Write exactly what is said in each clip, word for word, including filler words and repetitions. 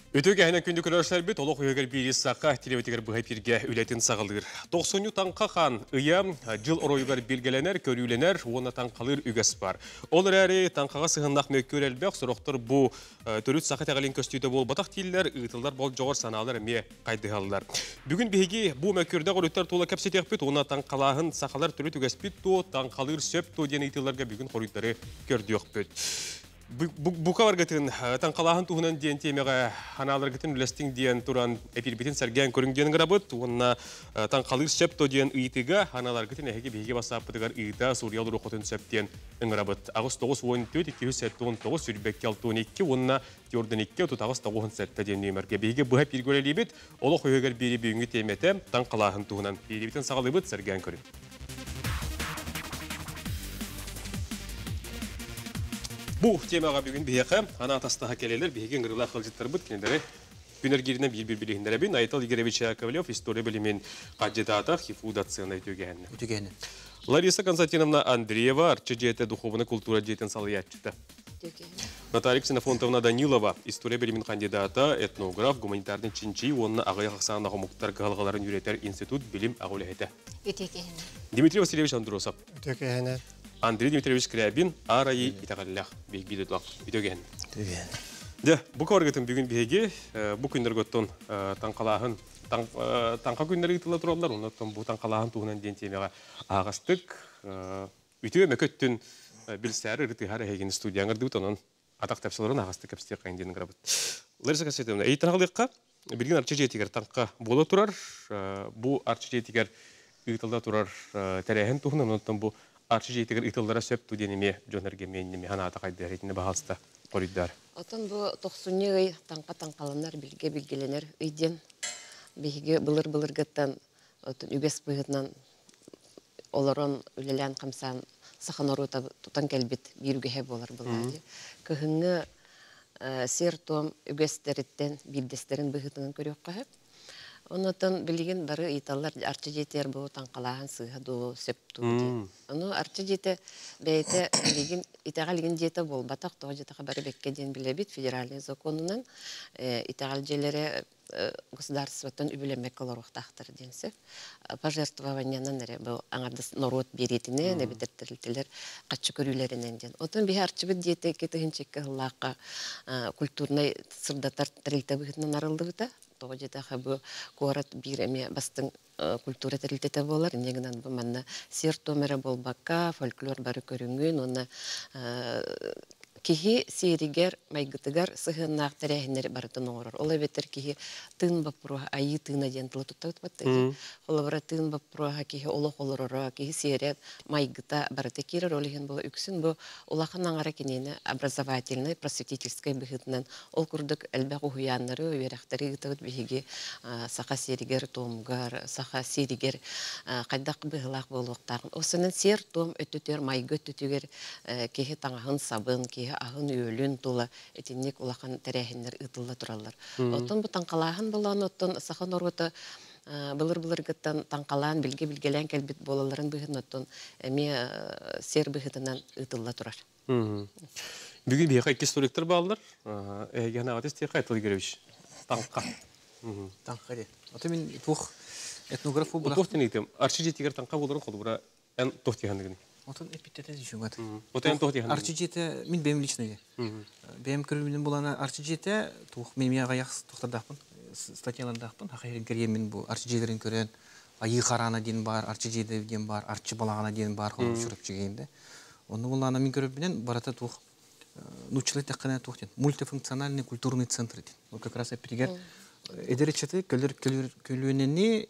Өтөге әйнен күнді көрершілер бет, олық өйегер бейрес саққа телеветігер бұғай перге үлетін сағылдыр. тоқсанню таңқа қан ұям жыл оройығар белгеленер, көрюленер, оны таңқалыр үгес бар. Ол әрі таңқаға сығыннақ мөккөр әлбәқ, сұрықтыр бұл төріт сақы тәғалин көстүйді бол батақ тейлер, ұйтылдар бол жоғыр саналар әме қайдығалылар. Бүгін бейге бұл мөккөрді ғұрыттар тола кәпсетек бет, оны таңқалағын сақалар төріт үгес бет, таңқалыр сөп то ден ұйтыларға бүгін ғұрыттары көрді Бука варгатын таңқалағын туғынан дейін темеға ханаларгатын үлестің дейін тұран эпирбетін сәрген көрің дейін ғырабыт. Онына таңқалыр сөпто дейін ұйтыға ханаларгатын әйге бейге басапытығар ұйта Суриялы рұқытын сөптен ғырабыт. Ағыз тоғыз он төрт екі жүз он тоғыз сүрбекке алты он екі, онына теордан екі тұтағыз тоғыз сәтті дейін нөмірге бейге бұға пергөлелейбет. Олы қойығар бері бүйінгі теметі таңқалағын туғынан перебетін сағалыбыт сәрген көрін. Бұл темаға бүгін бейеқі, ана атастаға келелер, бейген ғырыла қылжыттар бұд, кенедері күнергеріне бір-бір білігіндер әбін. Айтал Игоревич Яковлев, история білімен қаджетата, хифудацияны өтегені. Өтегені. Лариса Константиновна Андреева, арчы жеті духовны культура жетін салы ятчыты. Наталья Ксенофонтовна Данилова, история білімен кандидата, этнограф, гуманитарный чинчи, онына ағай қақсағындағы мұқтар ғалғаларын үйретер институт білім ағылы Өтегені. Дмитрий Васильевич Андросов. Өтегені. Андрей Дмитриевич Крябин, арайы итағалылақ бейік бейдетлақ бүйдеген. Де, бұл қорғытын бүгін бейге, бұл күндер көттін таңқалағын, таңқа күндері ұйтылы тұралар, оныттың бұл таңқалағын туғынан ден темеға ағастық, үйтіге мәкөттін білсәрі рытығары әйген студияңырды бұт, оның атақ тәпсілерін ағастық әпістер қайынденің ғырабыт. Лариса Константиновна, әйттен ғалыққа білген арчы жетігер таңқа болы тұрар, бұл арчы жетігер ұйтылда тұрар тәрәйін туғынан, оныттың бұл арчы жетігер ұйтылдара сөп түденеме жонерге меннеме хана атақайды әретіне бағалысты қорыйдар. Отын бұл тоқсунне таңқа таңқаланар білге білгеленер үйден бейге бұлыр-бұлыр гыттан үгес бұғытынан оларын үлелән қамсан сақан ору тұтан кәлбет беруге болар бұлады. Күхіңі сер том үгестеріттен білдестерін бұғытынан көрек қағып. Онотон билген бары италлар арчы жетер бу таңқалаһын сыйга ду сөптү. Ону арчы жете бейте билген итагалген жете бол батак то жетага бары бекке ден билебит федеральный законунан итагал желере государствотон үбүлемек колоруктактыр денсе. Пожертвованиянан нере бу аңардыс народ беретине не битертерилер качы көрүлеринен ден. Отон би арчы бит жете кетигинчекке лака культурный сырдатар тирилте битнен арылдыгыта. Тоғыжеті қабы қорат бір әме бастың культура тәрілтеті болар. Негінен бұл мәнна сер томері болбаққа, фольклор бары көріңген, оны кихи серигер майгытыгар сыхыннақ тәрәхінер барытын оғырыр. Ола бетер кихи тын бапыруға, айы тына дентілі тұттағыт баттығы. Ола бара тын бапыруға кихи олық олырыра, кихи серет майгыта барыты керер. Олығын бұл үксін бұл олақын аңара кенені образовательный, просветительский бұғытынан ол күрдік әлбәқ ұхуянлары, өйерақтары ғытығыт бейге сақа серигер томғар, сақа серигер қайдақ бұғылақ болуқтағын. Осының сер том өттітер майгы өттітігер кихи таңағын сабын, кихи ағын өлін тұлы етіннек олақан тәрәхіндер ұтылы тұралар. Оттын бұл таңқалағын болан, оттын сақан орғыты бұлыр-бұлыр ғыттан таңқалағын білге-білгелен кәлбет болаларын бұғын, оттын әме сер бұғытынан ұтылы тұрар. Бүгін бейқа екі столектер бағалар, әйген ағатыз тек айтылы көревіш. Таңқа. Таңқа де. Оты мен тұқ этнограф бұл бұрақ. Тоқтен етем. Арчы жетігер таңқа боларын қолы бұра ән тоқтиғандығын. Отын эпитетен жүйшін ғады. Отын тоқтиғандығын. Арчы жеті, мен бәйім личныйы. Бәйім көрілменен боланы арчы жеті, тұқ мен мияға яқсы тоқтардақпын, статияландақпын. Хақайрын кірген бұл арчы жетерін көрен, айы қарана ден бар, арчы жеті ден бар, арчы балағана ден бар, қолы жүріп жегенде. Оны боланы мен көрілменен барата тұқ, нучылы тәққана тұқ ден. Мультифункциональный культурный центр ден. Ол как раз әпірігер әдеречеті көлуенені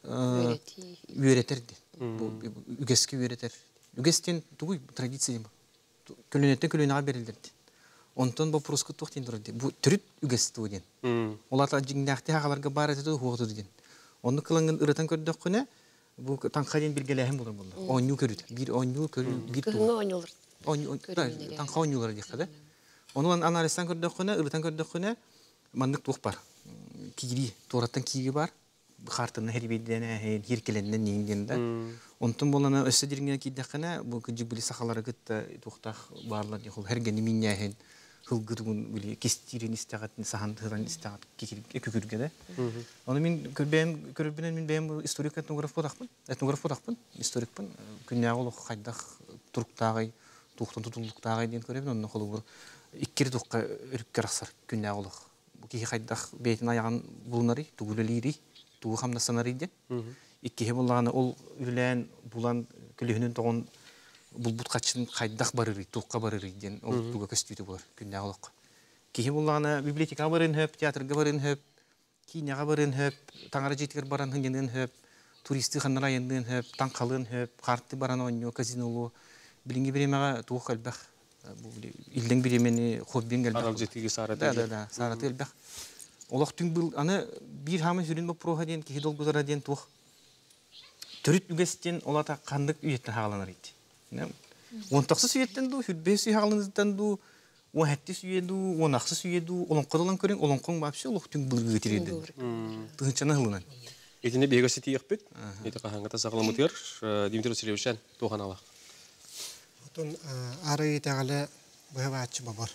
үйретер ден. Үгеске үйретер. Үгестен тугуй традиция дем. Көлөнеттен көлөнеға берілдерді. Онтон бұл пұрысқы тоқтен тұрды. Бұл түріт үгесті өден. Олата жіңдәқті ағаларға бар әтеді оғыды ден. Оны қылыңын ұрытан көрдік күні, бұл таңқа ден білгеләхін болыр болды. Оңю көрді. Bir оңю көрді. Күхіңі оңюлар. Таңқа оңюлар дейқі. Оны анализтан көрдік күні, ұрытан көрдік күні, мандық туқ бар. Кири, тораттан кири бар. Қартының әрбейден әйін, еркеленінен нейінденді. Онтын болана өсі деріңген кейдіқіне, бұл күнжік білі сақалары күтті тұқтақ барлар, әргені мен әйін, хылгытын били кестирин истагатын сахантыран истагат кекүргеде. Аны мин көрбем көрбенен мин бем историк этнограф бодакпын. Этнограф бодакпын, историкпын. Күннәгыл хайдах туруктагы, тухтан тутулуктагы ден көрөбүн. Онун колу бу иккир тукка өрүккөр аксар күннәгыл. Бу ки хайдах бетин аягын булнары, тугулелири, тугу хамнасанары ден. Икки булганы ол үлән булан күлүнүн тогон булбут качын хайдах барыры, тукка барыры ден ол туга көстүтү бар күннәгыл. Ки булганы библиотека барын хөп, театрга барын хөп, киняга барын хөп, таңара жетигер баран хынгенен хөп, туристы ханнара енден хөп, таңкалын хөп, карты баран оньо казинолу, билинги биремага тугу калбах. Бу илден биремени хоббин келбах. Арал жетиги сарат. Да, да, да, сарат элбах. Олох түң бул аны бир хамы жүрүн бу проха ден ки долгузара ден тух. Төрүт үгестен олата кандык үйөттөн хагаланар ити. Он таксыз үйөттөн ду, хүрбеси хагаланыздан ду, он хатти сүйеду, он аксыз сүйеду, олон кодолан көрүн, олон коң вообще олох түң булгы тиреді. Тыгынчана хылынан. Этине бегасы тиекпит. Эти кахангата сагламытыр. Дмитрий Васильевич тохан ала. Отон ары итәгале быһабачы бабар.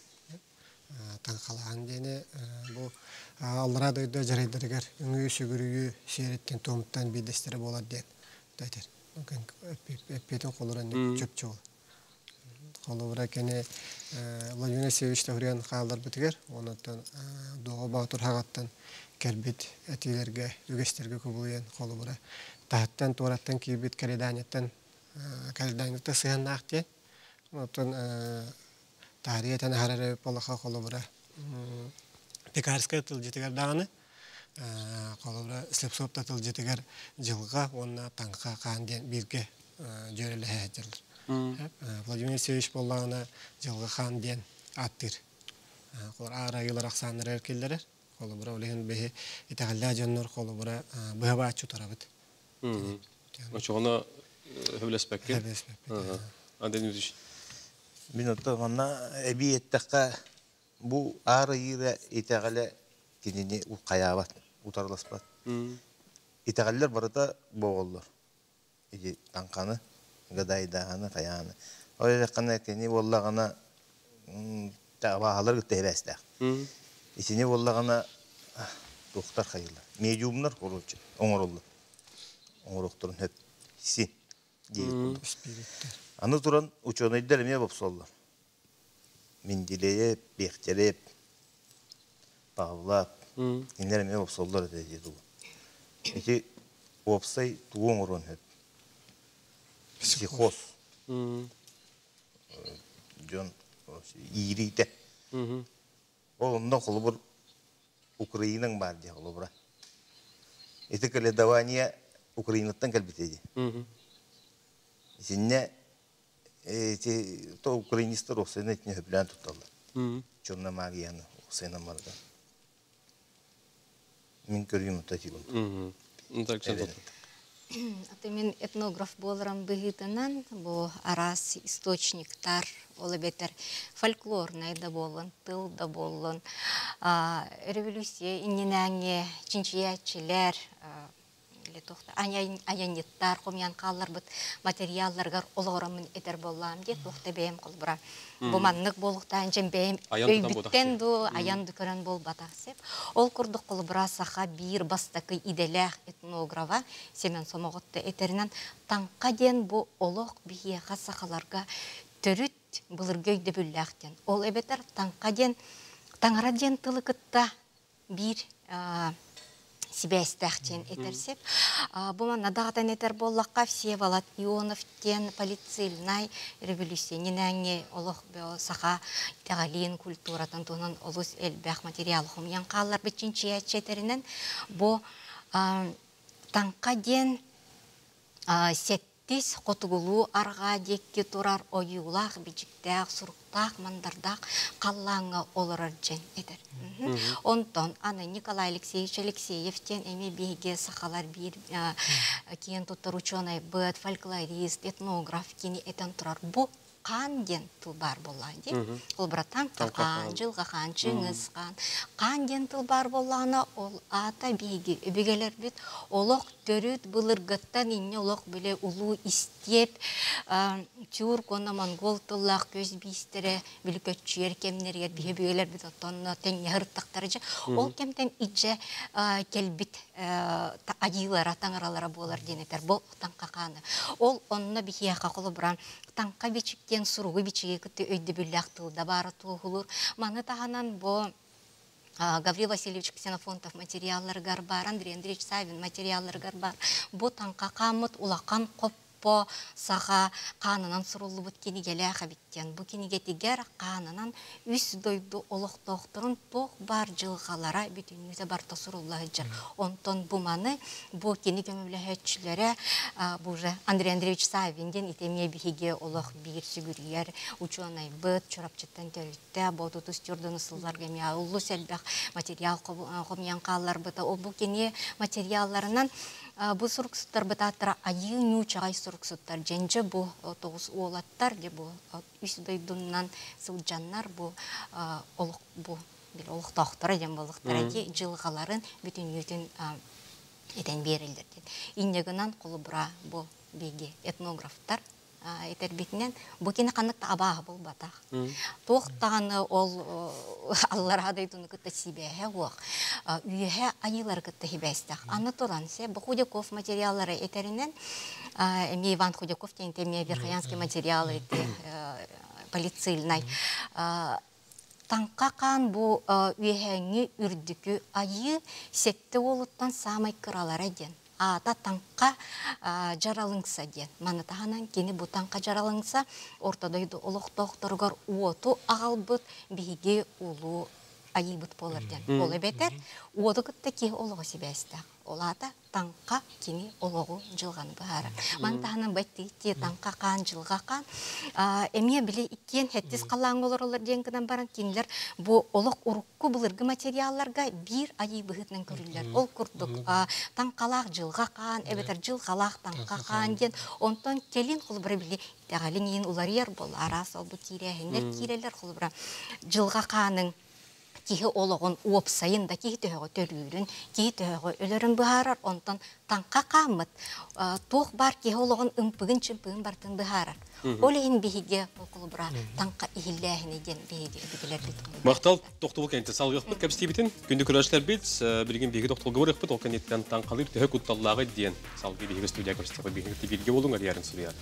Таңкалаан дене бу аллара дойдо жарайдыргар үңү сүгүрүгү шереттен томуттан бидестери болот ден. Тайтер. Эппетин колоран чөпчө бол. Колобра кене Владимир Алексеевич Таврян калдар битигер. Онотон доо баатур хагаттан кербит этилерге, үгестерге көбүлген колобра. Тахаттан тураттан кибит каледанияттан каледанияттан сыяннаак ден. Онотон тарихтан харары полаха колобра. Пекарская тылжытыгар даганы колобра слепсопта тылжытыгар жылга онна таңка канден бирге жөреле хәҗер. Владимир Алексеевич боллагына жылга канден аттыр. Колор ара йылар аксаныр эркелдер. Колобра олеген бе итагалла жаннор колобра быһабачы тарабыт. Мм. Очоғана хөблеспекке. Хөблеспекке. Анден үзүш. Мен отогана эбиеттакка бу ары йыра итагале кинини у каябат, утарласпат. Итагаллар барыта боголлор. Иди танканы, гадайдаганы, каяны. Ой кана кини боллагана табаалар гытебестак. Исине боллагана доктор хайла. Медиумнар короче, оңороллар. Оңорокторун хеп си дейт. Аны туран ученыйдар эме бопсоллар. Миндилее, бехтереп, павлап, инлер эме бопсоллар дейт. Эти опсай туон орон хеп. Психоз. Жон ирите. Ол онда колубур Украинаң бар дия колубура. Эти каледавания Украинаттан калбитеди. Синне эти то украинистер осыны этне хөблән туталар. Чорна магияны осыны марда. Мин көргән татигон. Мм. Унтакчан. Аты мен этнограф боларам быгытынан, бу арас источниктар, ол бетер фольклорный да болын, тыл да болын, революция инненәңе, чинчиячилер, аянеттар, комян қаллар бұд материалларғар олғырамын етер болам дед, оқты бейім қолбыра. Бұманнық болуқтан жем бейім өйбіттен ду, аянды көрін бол батақсеп. Ол күрдік қолбыра сақа бір бастақы иделәқ этнографа семен сомоғытты етерінен таңқа ден бұл олық бейеға сақаларға түріт бұлыргөйді бүлләқтен. Ол әбетер таңқа ден, таңара ден тылы күтті бір Себестахтен етерсеп. Бұма надағатан етер боллаққа Всеволод Ионовтен полицейнай революционинәңе олық сақа тәғалиын культуратан туынан олыс әлбәқ материал хумян қалар бітчінші әтшетерінен бұ таңқа ден сеттіз қотығылу арға декке тұрар ойулақ, бічіктәқ, сұрықтақ, мандардақ қаллаңа олырар жән етер. Онтон, аны Николай Алексеевич Алексеевтен әме бейге сақалар бір кейін тұттыр ученый бұд, фольклорист, этнограф кені әтен тұрар. Бұ қан ден тыл бар болан де. Ол бұра таңқа қан, жылға қан, жыңыз қан. Қан ден тыл бар болана ол ата бейге өбегелер бет олық төріт бұлырғыттан инне олық біле ұлу істеп тюр кона монгол тыллақ көз бейістері білі көтчі еркемнерге бейбегелер бет отонна тәңе ғырттақтары же. Ол кемтен итже келбит айылара, таңыралара болар денетер. Бұл таңқа қаны. Ол онына бейхияқа қолы бұран таңқа бечіктен сұруғы бечіге күтті өйді бүлі ақтылда бары тұғылыр. Маны тағанан бұл Гаврил Васильевич Ксенофонтов материаллар бар, Андрей Андреевич Савин материаллар бар. Бұл таңқа қамыт улақан қоп по саха қанынан сұрулы бұт кенігелі әқабіттен. Бұл кенігетігер қанынан үс дойды олық тоқтырын тоқ бар жылғалара бүтін өзі барта сұрулы жүр. Онтон бұманы бұл кенеге мөвләхетшілері бұл Андрей Андреевич Савинден итеме бігеге олық бір сүгірер, ученый бұт, чорапчыттан төрітті, бұл тұтыс түрді нысылдар кеме ұлы сәлбәқ материал қомиян қалар бұта. Ол бұл кене материалларынан бұл сұрықсыттар бұтаттыра айы нючағай сұрықсыттар. Женже бұл тоғыз олаттар, бұл үсідойдыңнан сылджаннар, бұл олық тоқтыра ден болықтыра де жылғаларын бүтін өтін етін берілдер. Иннегінен қолы бұра бұл беге этнографтар етер бетінен бұл кені қанықта абағы бұл батақ. Тоқтағаны ол аллара адайтыны күтті сибәхе оқ. Үйе айылар күтті хибәстақ. Аны тұрансе, бұл Худяков материалары етерінен, әме Иван Худяков тенте ме Верхаянский материалы еті полицильнай. Таңқа қан бұл үйәңі үрдікі айы сетті олыттан самай кыралар әден. Ата таңқа жаралыңса ден. Маны тағанан кені бұл таңқа жаралыңса, ортадайды олық тоқтырғар уоту ағал бұд бейге ұлу айы бұд болыр ден. Ол әбетер, уоты күтті ке олығы себәстіқ. Ол ата таңқа кені олығы жылғаны бұхары. Маны тағанан бәтті те таңқа қан, жылға қан. Әме біле икен әттіз қалаң олар олар денкідан баран кенілер бұл олық ұрыққы бұлырғы материалларға бір айы бұғытынан көрілер. Ол күрдік таңқалақ жылға қан, әбетер жылғалақ таңқа қан ден. Онтан келін құлы бірі біле тәғалін ең олар ер бол. Арас ол бұл тирәхіндер керелер құлы бірі жылға қаның кихи олығын уопсайын да кихи төһөҕө төлүүрүн, кихи төһөҕө өлөрүн быһаарар, онтон таңқа қамыт. Туох бар кихи олығын ымпыгын чымпыгын бартын быһаарар. Ол эһин биһиге окулу бура таңқа ихиллээхини ден биһиге бигелер бит. Мактал токтол кенте салгыппыт кепстибитин күндү көрөшлөр бит, билген биһиге токтол гөрөкпүт, ол кенеттен таңқалыр төһө кутталлагы ден. Салгы биһиге студия көрсөтөбү биһиге билге болуңар ярын сурьяр.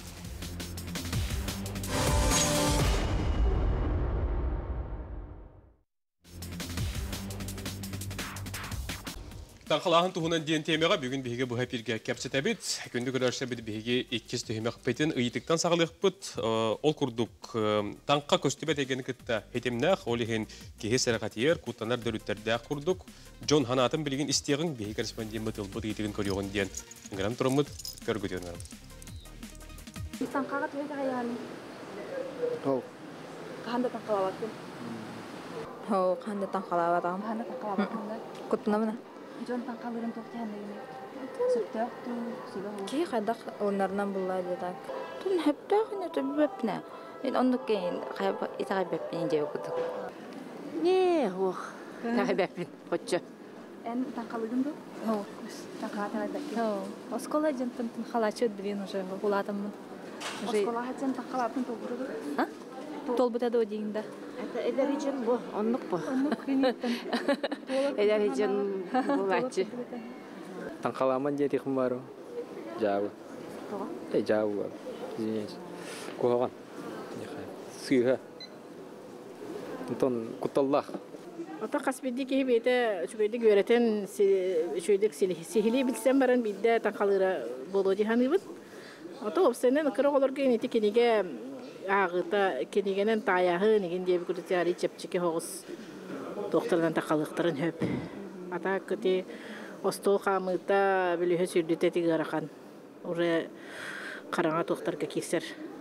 Таңқалағын тұғынан дейін темеға бүгін бейге бұға бірге кәпсет әбет. Күнді көрерші біді бейге еккіз түйімек бәйтін ұйытықтан сағылық бұд. Ол күрдік таңқа көстібет егені күтті хетемнәқ, ол еген кеге сәріғатиер, күттанар дөріттерді күрдік. Джон Ханатын білген істеғін бейге корреспондент бұд ұлбұд етігін көріғын дейін. Үңірін тұрымыд көргөтен ғарым. Таңқаға түведі ғаяны? Ол. Қағанда таңқалаваттың? Ол, қағанда таңқалаваттың. Қағанда таңқалаваттың? Құттына мұна? Жон таңқалырын тоқты әндегіне? Сүрті өқту, сүйлі ол? Кей қайдақ орнарынан бұлай дедік. Түн әптіғіне түбі бәпіне. Мен ондық кейін итағай бәпіне де өкідік. Не, оқ. Тағай бәпін, қотшы. Ән таңқалырын бұл? Ол. Таңқаға тағай бәпін? Ол. Оскола жентін таңқалачы өдбірен уже ұладымын. Оскола хәтсен таңқалатын толбұрды? Толбытады о дейінде. Эдер için bu, onluk bu. Onluk günütten. Эдер için bu bence. Tangkalaman jadi kemaru. Jauh. Eh jauh. Sini. Kuhakan. Ya kan. Sih. Nonton kutallah. Ata kasbedeki hibete şöyle göreten şöyle sihili bilsem baran bidde tangkalıra boloji hanıbıt. Ata opsenen kırık olur ki neti kenige ağıta kenigenen tayağı nigin diye bir kurtiyari çepçiki hoğuz doktordan takalıkların hep. Ata kıti ostol kamıta biliyor sürdüte tigarakan. Oraya karanga doktor kekiser.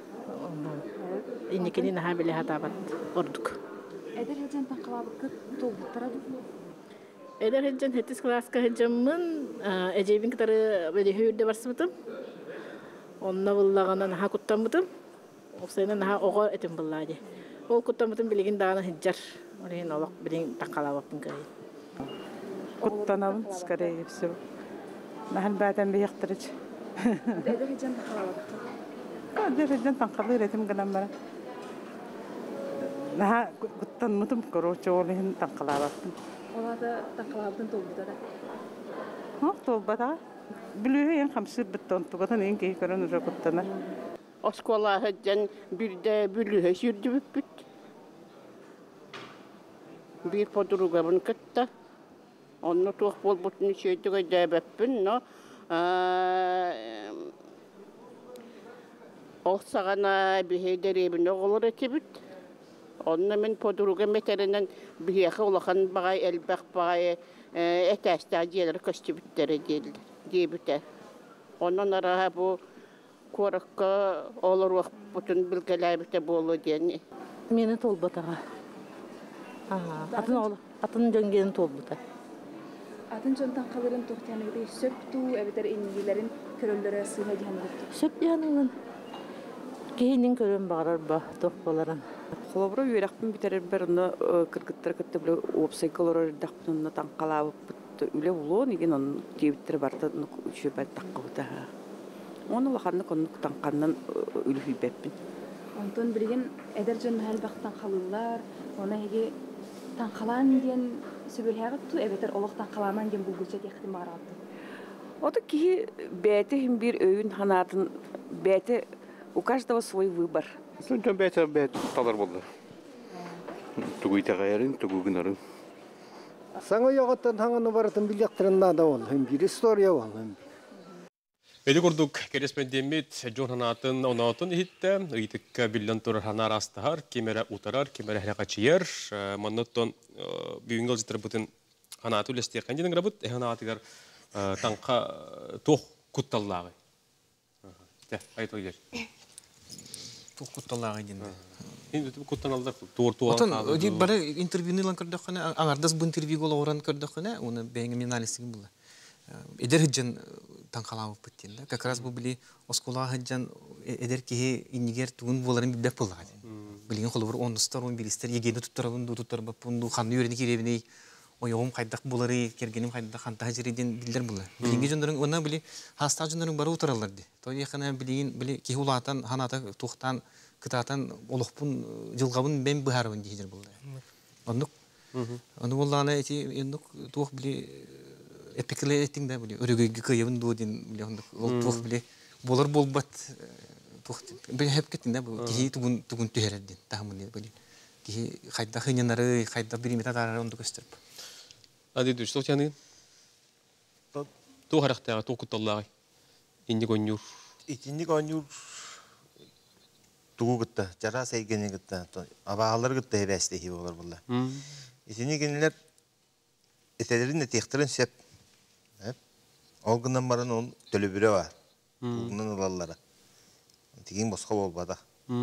İnikini naha bile hatabat orduk. Eder hecen taqalabıkı tolbuttaradı. Eder hecen hetis klaska hecemmin ecebin kitarı böyle hüyürde barsımıtım. Onna bullağından naha kuttanmıtım. Оксайна наха ого этим буллади. Ол куттамытын билигин даана хиджар. Орин олок билин такалабаппын кай. Куттанабын скорее всего. Нахал баатан бияктырыч. Эдер хиджан такалабаппын. Эдер хиджан танкалыр этим гынан бара. Наха куттанмытым короче олин танкалабаппын. Олада такалабын толбуда да. Ха, толбада. Билүе ен хамсыр биттон тугатан ен кей көрөн уже куттана. Оскола хыджан бирде бүлүе сүрдү бүт. Bir подругамын кытта. Онны туох болбутун сөйдүгө дәбәппин, но Олсағана бихейдеребін оғылыр етебіт. Онны мен подруга метерінен бихеқі олақан бағай, әлбәқ бағай, әтәсті адиялар көстебіттері дейбіті. Онын араға бұл қорыққа олар оқ бұтын білгеләбіті болу дейіні. Мені толбатаға. Атын жөнгенін толбата. Атын жонтан қалырын тоқтянығды сөпту әбетер инегелерін көрөллері сыйға дейін Сөп дейінігін. Кейінен көрін бағарар ба, тоқ боларын. Холобро үйрәкпін бітерер бір ұны кіргіттір кітті білі опсайкалар өрдіқпін ұны таңқалабы бұтты үлі ұлу, неген оның дейбіттері барды шөпәді таққа бұта. Оны лақанны конық таңқаннан үлі үйбәппін. Онтон білген әдер жон мәл бақтан қалылар, оны әге таңқалан дейін сөбілхәғытту, әбетер олық таңқаламан дейін бұлгүлчет ектім бағарағытту. Ода кейі бәті хім бір өйін ханатын бәті у каждого свой выбор. Сонтан бәті бәті талар болды. Тугуй тағайырын, тугуй гынарын. Саңа яғаттан хаңаны баратын білектірін нада ол. Bir история ол. Эди курдук кереспендемит жон ханатын онатын хитте, ыйтыкка билен тур ханар астахар, кемере утарар, кемере хракачиер, маннаттон бүгүнгө житер бутун ханаты үлесте кандин грабут, ханатыгар танка тох кутталлагы. Те, айтыл жер. Тох кутталлагы динде. Инде куттаналдар тур тур. Отон ди бара интервьюны лан көрдөкне, аңардас бу интервью гол оран көрдөкне, уну беңе миналистиги булды. Эдер хиджан танкалабып биттин да. Как раз бу били оскола хиджан эдер ки инигер тугун боларын билбеп булган. Билген холбур онустар он билистер егене туттарабын ду туттар бапунду ханны юрени киребини оём кайдак булары кергеним кайдак ханта хажириден билдер булар. Билген жондорун она били хаста жондорун бары утаралар ди. То якына билген били ки улатан ханата тухтан кытатан олукпун жылгабын мен быхарбын дийдер булды. Ондук Onu bollana eti enduk tuh bili epikle etting da bili örügü kıyabın dudin bili onduk tuh bili bolar bolbat tuh ben hep kettin da bu ki tugun tugun tüheredin tahmin bili ki kayda hınyanları kayda biri metalar onduk gösterip. Adi düş çok yani. Tu harakta tu kutallar. İndi gonyur. İkinci gonyur tuğu gitti. Jara seygeni gitti. Abahalar gitti hevesli olur bunlar. İkinci günler etelerin de tektirin sep. O günden baran onun tölübüre var. Bugünden olallara. Tigin boşka olmadı.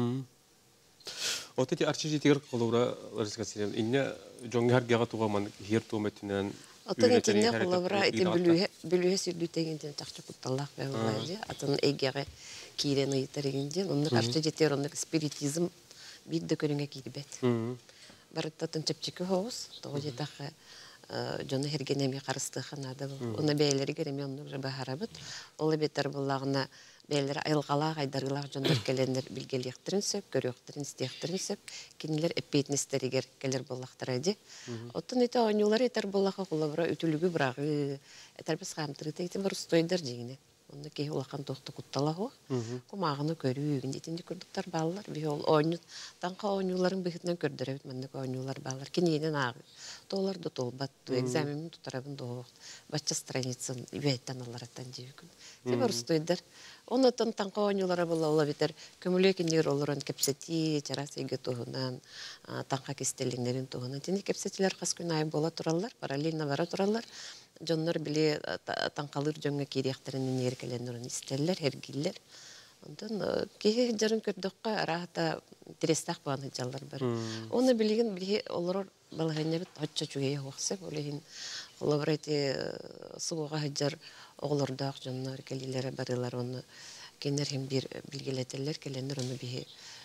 O teti arşici tigar kolora arasında inne jongar gaga tuğaman hier tuğmetinden. Atın içinde kolora eti bülühe bülühe sürdüğünden takçı kutallar ve olaydı. Atın egere kireni yitirince onun karşı jeter onun spiritizm bir de körüne gidibet. Barıttatın çepçiki hoz, doğru da Jonu hergenemi karıştığında bu. Ona beyleri göremi onu baharabıt. Ola beter bullağına beyleri ayılğala aydarılar jonlar gelenler bilgeliyektirin söp, görüyektirin, isteyektirin söp. Kiniler epeytnisteri gelir bullağtıraydı. Otun ete oynular eter bullağa kulabıra ütülügü bırağı. Eter biz kamtırı teyti var ustoydur diyene. Onu ki ulağın tohtu kuttala ho. Kumağını görüyün. Etinde kürdükler bağlar. Bir ol oynu. Tanka oynuların bihitinden kördürevit. Mendeki oynular bağlar. Kiniyenen ağı. Dolar da tolbat. Du egzamimin tutarabın doğu. Başça stranitsin. Üveytten alaratan diyükün. Tebar ustoydur. Ondan tanka oynulara bula ola biter. Kömülüye kinler oluran kepseti. Çarası ege tohunan. Tanka kistelinlerin tohunan. Tini kepsetiler kas gün ayı bola turallar. Paralelina vara turallar. Jonlar bile tankalır jonga kiriyaklarının yerkelenlerini isterler, hergiller. Ondan ki jarın kördükka arahta terestak bağın hıcallar var. Onu bilgin bile olur balğanya bit haçça çügeye hoxsep olehin olavreti suğa hıcar oğlurdaq jonlar kelilere barılar onu kenler hem bir bilgileteller kelenler onu bihe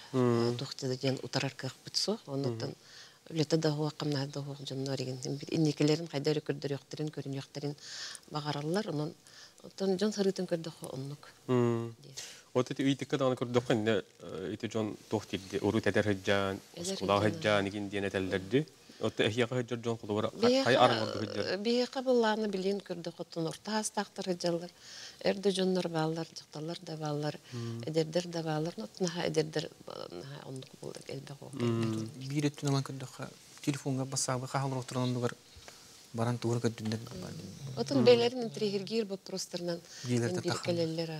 Тухты ден утарар ках бутсо, оннан үлете да хуа камна да хуа жоннор иген. Бир инникелерин кайда көрдөр яктырын көрүн яктырын багараллар, онон отон жон сарытын көрдө оннук. Вот эти уйдикка даны көрдөх кенне ити жон тохтилди, уру тедер хаджан, скула хаджан иген дине телдерди. От эхияга хаджар жон кулура кай арыңорду хаджар. Бие кабылланы билин көрдөх отон орта астактар хаджалар. Эрде жоннор баллар, жакталар да баллар, эдердер да баллар, нотна эдердер оннук булды элбе го. Бир өттүн алан көрдөх телефонга басабы кахалыр отурган бар. Баран тугур көттүндер. Отон белерин тригергир вопростарынан биркелелер.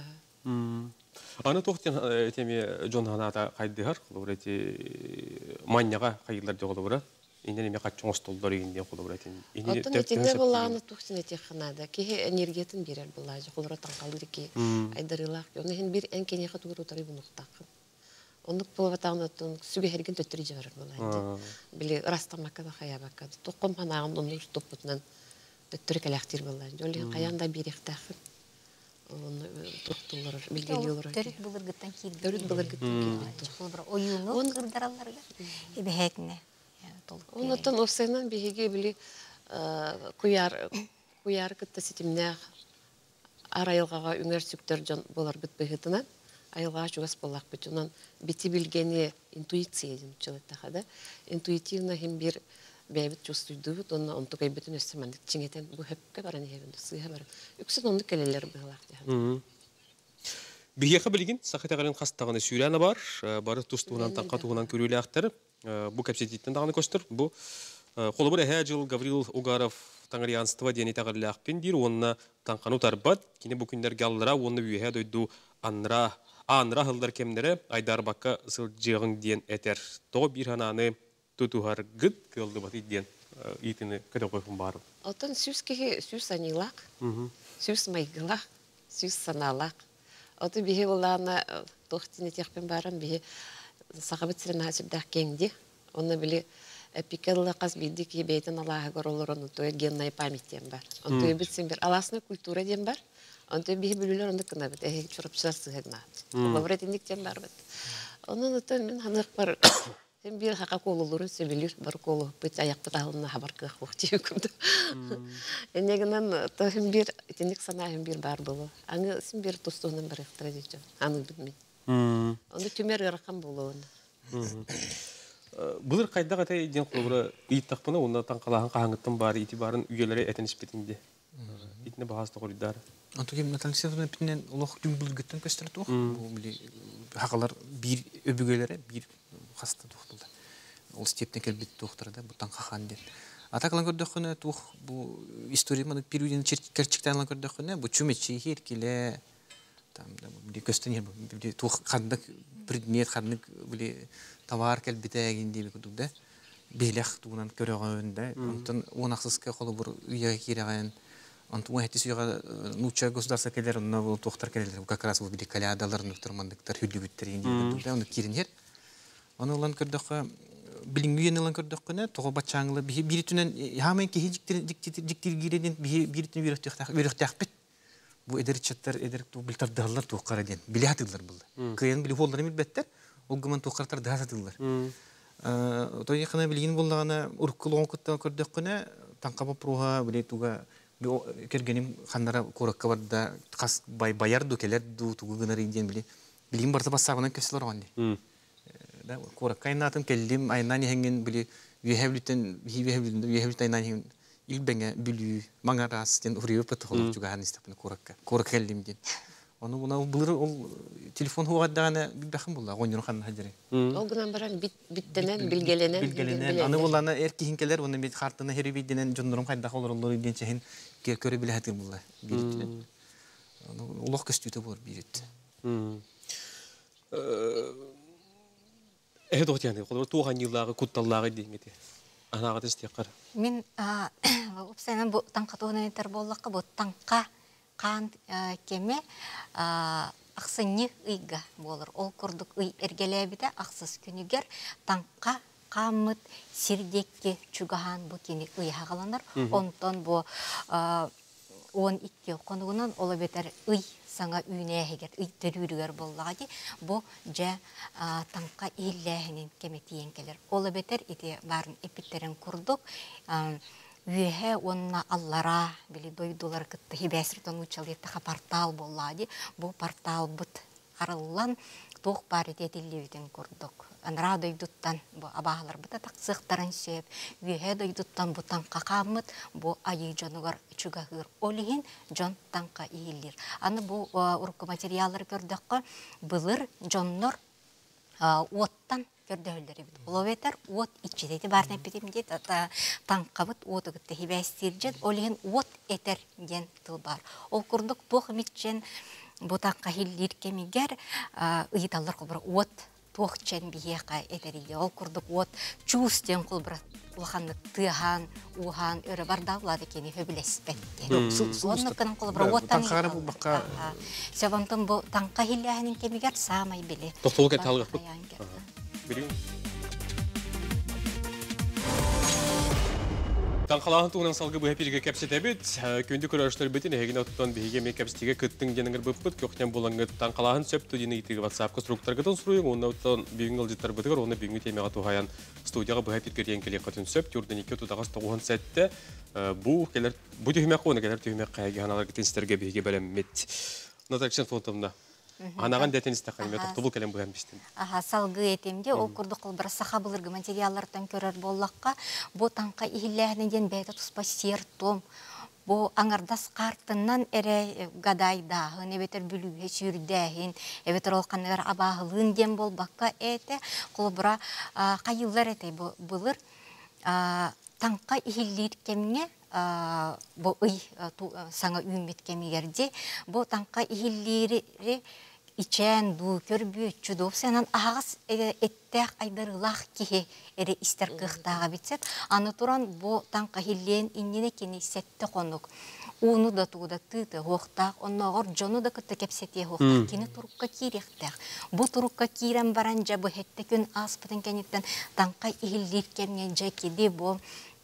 Аны тохтен теме жон ханата кайдыгар, кулурети маньяга кайылар жолубура. Инде неме каччоң столдор игинден кулуретин. Отон этинде буланы тухтен эти ханада ки энергиятын берер булай, кулураттан калдыр ки айдарылак. Оны хин бир энкене катугур утары бунуктак. Онук булватаңнатын сүгө херген төттүрү жабар булай. Били растамакка да хаябакка. Токком ханагын онун топпутунан төттүрү келактир булай. Жолин каянда бирихтак. Оны токтулар, билгелиолор. Төрүт булыргыттан кирди. Төрүт булыргыттан кирди. Булбыр оюну кырдараларга. Эбехетне. Онотон осенан биһиге били куяр куяр кытта ситимнә арайлгага үңәр сүктөр жон болар бит быһытынан айылга чугас болак бит унан бити билгене интуиция дим чылыкта хада интуитивно хим бир бәбит чувствуйду онна онтугай битен өсмән чиңетен бу хепкә баран хевен сыйга бар үксен онды келелер быһалак дигән. Биһиге билген сахатагын хастагыны сүрәне бар, бары тустугунан таңкатугунан көрүле актар. Бу капсетиттен дагы көстөр. Бу холобур Хажил Гаврил Угаров таңриянство дени тагырлакпен дир онна таңкану тарбат. Кине бу күндер галлара онны бүйе дойду анра анра хылдар кемнере айдар бакка сылжыгын ден этер. То бир хананы тутугар гыт кылды бат ден итини кыда койфун бар. Отон сүз ки сүз анилак. Сүз майгылак, сүз саналак. Оты бихе булана тохтине техпен баран бихе сахабыт сирена сүрдәк кеңди. Оны били эпикелла каз бидди ки бейтен Аллаһы горолорун то генная память дем бар. Он то битсен бер аласны культура дем бар. Он то бихе билүлөр онда кына бит. Э чурапчылар сыгына. Лавретиндик дем бар бит. Онун то мен ханык бар. Сен бир хака колулурун сөбүлүр бар колу бит аяк буталына хабар кых вакти күмдү. Энегенен то хим бир тиндик сана хим бир бар болу. Аны сен бир тустугунан бар традиция. Аны билмейм. Онда түмер яракан болуун. Булыр кайдага тай ден кулура ыйттакпына онда таңкалахан кааңыттын бар итибарын үйелери этенишпетинде. Итне багасты кориддар. Антогем Натальевна пинен улох дүмбүл гөттөн көстөр тух. Бу били хакалар бир өбүгөлөрө бир хаста тух булды. Ол стептен келбит тухтарда бу таңкахан ден. Атакалан көрдөкөнө тух бу история маны периодын черчиктен көрдөкөнө бу чүмечи херкиле там да бу көстөнөр бу тух кандык предмет кандык били товар келбитеген диби күдүдө. Белех тугунан көрөгөндө онтон онаксызга колу бир үйгө киреген Антуа эти сюга нуча государства келер на вот тохтар келер как раз вот били калядалар нуктурмандыктар хүлүбүттөр инде да аны киринер. Аны улан көрдөккө билингүйен улан көрдөккөнө того бачаңлы бир түнөн хамын ки диктир диктир гиреден бир түнө бирөктөк бирөктөк бу эдерчеттер эдер ту билтардалар ту караден билятылар булды. Кыйын били болдор милбеттер ол гыман тохтар дасатылар. Э то якына билген буллагана уркулон көрдөккөнө таңкаба пруга били туга кергеним ханнара коракка барда кас бай баярду келер ду тугунар инден били билим барда басабынан көсөлөр онди да коракка айнатын келдим айнани хенген били вехевлитен вехевлитен вехевлитен айнани илбеңе билүү маңарас ден уриып петхол жуга ханистапны коракка корак келдим ден onu buna bulur ol telefon huadana bibahım bulla goynur xan hajere o günan baran bit bittenen bilgelenen bilgelenen anı bulana erkihinkeler onu bit kartını heribidenen jondurum kayda olur olur diyençehin köre bile hatir bulla biritlen onu ulaq köstüte bor birit ehe doht yani qolur tuğan yılları kuttallağı dengeti anağa destekar min opsenen bu tanqatona yeter bollaqqa bu tanqa kan keme ақсынны ыйга болыр. Ол күрдік ый әргелебіде ақсыз күнігер таңқа қамыт сердекке чүгахан бұ кені ый хағаланар. Онтан бұ он икки конугунан ола бетер ый саңа үйнәһегер, ый төрүрүгер боллагы бу жа танка илләһинен кеметиен келер. Ола бетер ити барын эпиттерен курдук. Үйәһе онна аллара били дойдулар кытты хибәсртон учалетта портал боллагы. Бу портал бут арыллан тох бар этилибитен курдук. Анра дойдуттан бу абаалар бута таксыктарын сөп, үйәһе дойдуттан бу танка камыт, бу айы жанугар чугагыр олиһин жон танка ииллер. Аны бу урку материаллар көрдөккө былыр жоннор оттан көрдөөлөр бит. Уловетер от ичидети бар непитимде танка бут отугутта хибәстиржет олиһин от этер ген тыл бар. Ол курдук тох митчен бу танка хиллир кемигер ыйталлар кобра от тохчен бияка этериге. Ол курдук от чустен кулбра улаханны тыхан, ухан өрө бардавлады кени хөбүлеспетти. Онны кынан кулбра оттан танкары бу бакка севантын бу танка хилләһинин кемигер самай биле. Токтолук талгып. Билин. Танқалағын туғынан салғы бұға пирге кәпсеті бет, көнді көріштер бетін әйген оттан бейге мен кәпсетеге көттің деніңір бұппыт, көқтен болаңғы танқалағын сөпті дені етігі ватсапқа сұруқтарға тон сұруың, оны оттан бүйін ғылжеттар бұтығыр, оны бүйінгі темеға туғаян студияға бұға пиргерден келе қатын сөп, түрден екі тұтағас тоғын сәтті бұл түйімеқі, оны келер түйімеқі әйге ханалар кетенсіздерге бейге бәлеммет. Натакшен фонтымда. Анаған дәтеністі қайме тоқтыбыл кәлем бұған бістен. Аха, салғы етемде, ол күрді қылбыра сақа бұлырғы материаллардан көрер боллаққа, бұ танқа ихілләғінен бәйті тұспа сертом, бұ аңардас қартынан әрі гадайдағын, әбетер бүліге сүйірдәғін, әбетер ол қанығар абағылын ден бол баққа әті, қылбыра қайылар әті бұлыр танқа ихіллер кемне, бұ ұй саңа үймет кемегерде, бұ танқа ихіллері ичен ду көрбү чудоп сенен агас эттек айдырылах кихе эре истер кыхтага битсеп аны туран бу танка хиллен иннене кени сетте конук уну да туда тыты хохтак онногор жону да кытты кепсете хохтак кини турукка киректек бу турукка кирен баранжа бу хетте күн аспытын кенеттен танка ихиллер кемген жекиди бу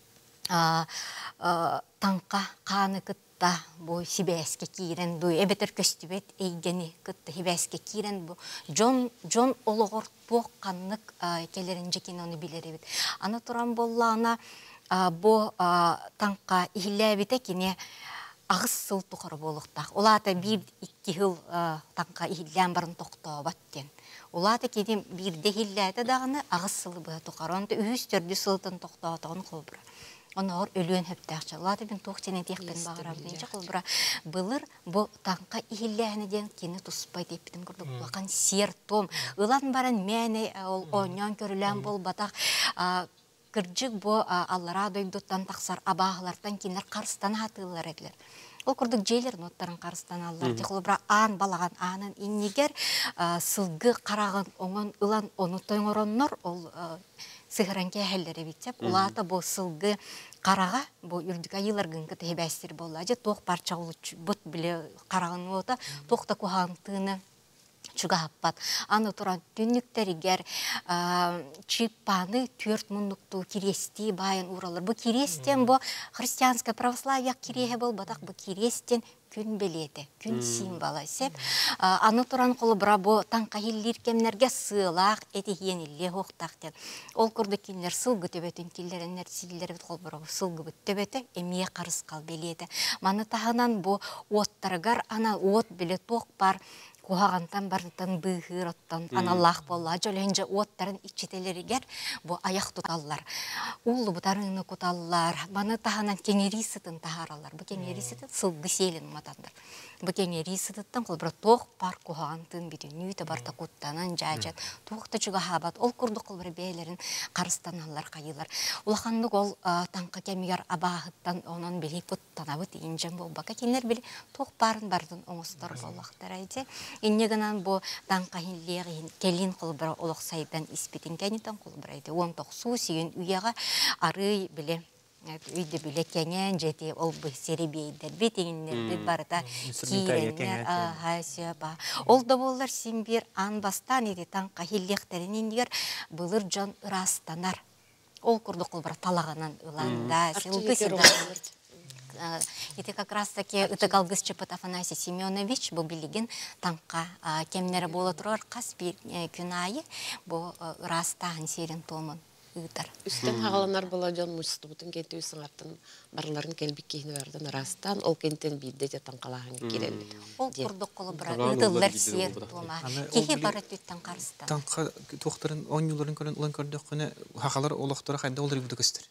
танка каны кыт бу сибэске кирен ду эбетер көстүбет эйгени кытты хибэске кирен бу жон жон ологор ток каннык келерин жекин оны билеребит аны туран боллана бу танка ихилебите кине агыс сыл тукар болуктак улата бир икки жыл танка ихилен барын токтобат кен улата кедим бир дехиллете дагыны агыс сылы бу тукаронда үз төрдү сылтын токтотон колбура Онор өлүөн хөптәкче. Латы бин тохчене техпен багырам дейче кулбура. Былыр бу танка ихилләһне ден кини туспай деп битим көрдүк. Бакан сертом. Ылан баран мәне ол оньон көрүлән бол батак. Кыржык бу аллара дойдуттан таксар абаглардан кинер карстан хатылар эдлер. Ол көрдүк жейлер ноттарын карстан аллар. Кулбура ан балаган анын иннигер сылгы караган оңон ылан оны тоңороннор ол сыгыранке хәлләре битсеп, улата бу сылгы карага, бу үрдүк айыларгын кыты хебәстер боллажы, тох парча улуч бут биле карагын ота, тохта кухантыны чуга хаппат. Аны туран түннүктеригер чипаны төрт мундукту кирести байын уралар. Бу кирестен бу христианская православие кирехе бол батак бу кирестен күн белети, күн символы сеп. Аны туран колу бра бу танка хиллер кемнерге сыылак эти енилле хоктактен. Ол курды кинлер сылгы төбөтүн киллеренер силлер бит кол бра сылгы бит төбөтө эмие карыс кал белети. Маны тагынан бу оттаргар ана от биле ток бар. Кухагантан бардытан быгыр оттан аналлах болла жөленже оттарын ичителеригер бу аяк туталлар. Уллу бутарыны куталлар. Маны таханан кеңерисытын тахаралар. Бу кеңерисытын сылгы селин матандар. Бу кеңерисытын кол бир тох пар кухагантын бити нүйте барта куттанан жажат. Тохта чуга хабат ол курду кол бир бейлерин карыстаналар кайылар. Улахандык ол танка кемигер абагыттан онон били куттанабыт инжен болбака кинер били тох парын бардын оңустар боллактар айде. Иннегенан бу танка хиллери келин кылбыра олоксайдан испитин кенитан кылбырайды. Он токсу сиген уяга ары биле үйдө биле кенен жети ол бу серебейдер бетиңнерди барда кийреңер ахасяба. Ол да боллар симбир анбастан иди танка хиллектерин индигер былыр жон ырастанар. Ол курду кылбыра талаганан ыланда сылгы сыда Это как раз таки это Галгысчепот Афанасий Семенович, бу билигин танка кемнері болы тұрар қас бір күнайы, бу растағын серін томын ұйтар. Үстен хағаланар бола жон мұстыбытын кенті үсін аттын барларын келбік кейіні бәрден растан, ол кенттен бейді де танқалағын келелі. Ол құрдық қолы бұра, ұйтылар сер тома. Кехе бары түттен қарыстан. Танқа тоқтарын он жылдарын көрін ұлан көрдік күні хақалар олықтары қайда олар үбді көстір.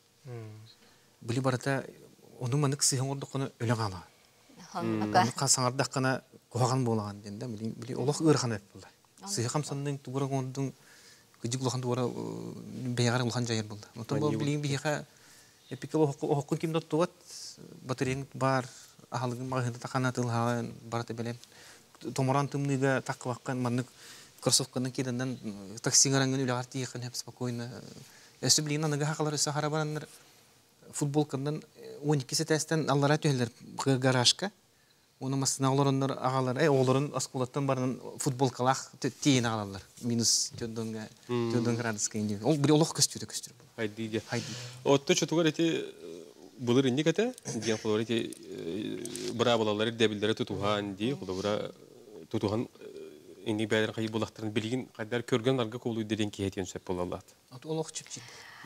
Білі барыта оның манық сыйын ордық күні өлі қала. Маныққа саңардақ қана қоған болаған денді. Білі олық ұрған өп болды. Сыйы қамсанның тұғырың ондың Гыжык лохан дуара бейгар лохан жайыр булды. Отон бу билин бийха эпикал оккун ким доттуат батареяң бар ахалыгын магында такана тылган бараты белем. Томоран тымныга такваккан маннык кроссовканы киденнен таксиңараңын үле арты якын хеп спокойно. Эсэ билин анага хакалар сахара бараннар футболкандан он эки сетестен аллара төйлөр гаражка. Оны масына оларындар ағалар, әй, оларын аскулаттан барынан футболкалақ тейін ағалар. Минус төнден градусқа енді. Ол бір олық көстірді көстірді. Хайди де. Отты чөтуғар әте бұлыр инді кәті, дейін құлығар әте бұра болалары дәбілдері тұтуған дей, құлығыра тұтуған инді бәлерін қайы болақтарын білген қайдар көрген арға қолуы деден кейетен сөп болалады. Олық чүп-чүп.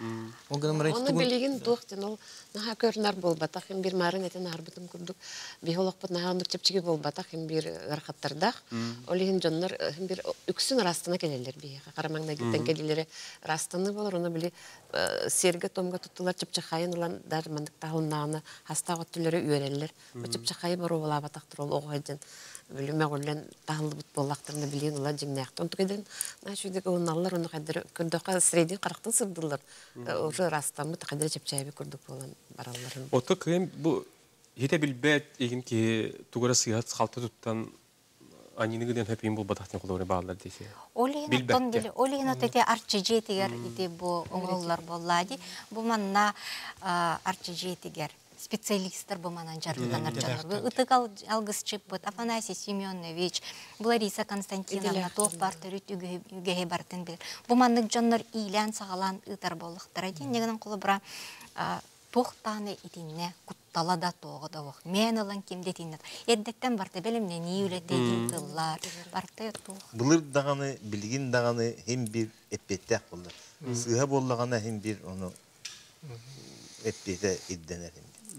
Оны білеген доқтен, ол наға көрінар бол батақ, бір марын әтен арбытым күрдік. Бей олық бұт наға ондық чөпчіге бол батақ, бір ғарқаттардақ. Олеген жонлар бір үксін растына келелер бей. Қарамаңна кеттен келелері растаны болыр. Оны біле серге томға тұттылар чөпчіқайын олан дар мандық тағылынағына хастағы түлері үйерелер. Чөпчіқайы бар оғыла батақтыр ол оғайден. Бөліме ғолен тағылы бұт болақтырына білген ола жеңнәқті. Онты кеден нашүйдегі оналар оны қайдары күрдіға сірейден қарақтын сырдылар. Уже растамы қайдары чепчайбы күрдік болан бараларын. Оты күйен бұл ете білбәт егін ке туғыра сыйғат қалты тұттан анинігіден хөпейін бұл батақтың қолуыры бағалар дейсе. Олеген өтете арчы жетігер ете бұл оңғылар болады. Бұл манна арчы жетігер. Специалисттер бұл манан жартыдан арчалар. Үтік алғысчып бұд Афанасий Семенович, Лариса Константиновна, тоқ бартыр үт үгеге бартын білір. Бұл маннық жонлар ийлән сағалан үтар болықтыр. Негінің қолы бұра тоқтаны етінне құттала да тоғы да оқ. Мен олан кемде тейінет. Еддеттен барты білімне не үлетті дейділар. Барты тоқ. Бұлыр дағаны, білген дағаны hem bir eppettәк болды. Сыға болағаны hem bir onu epпеті идденер.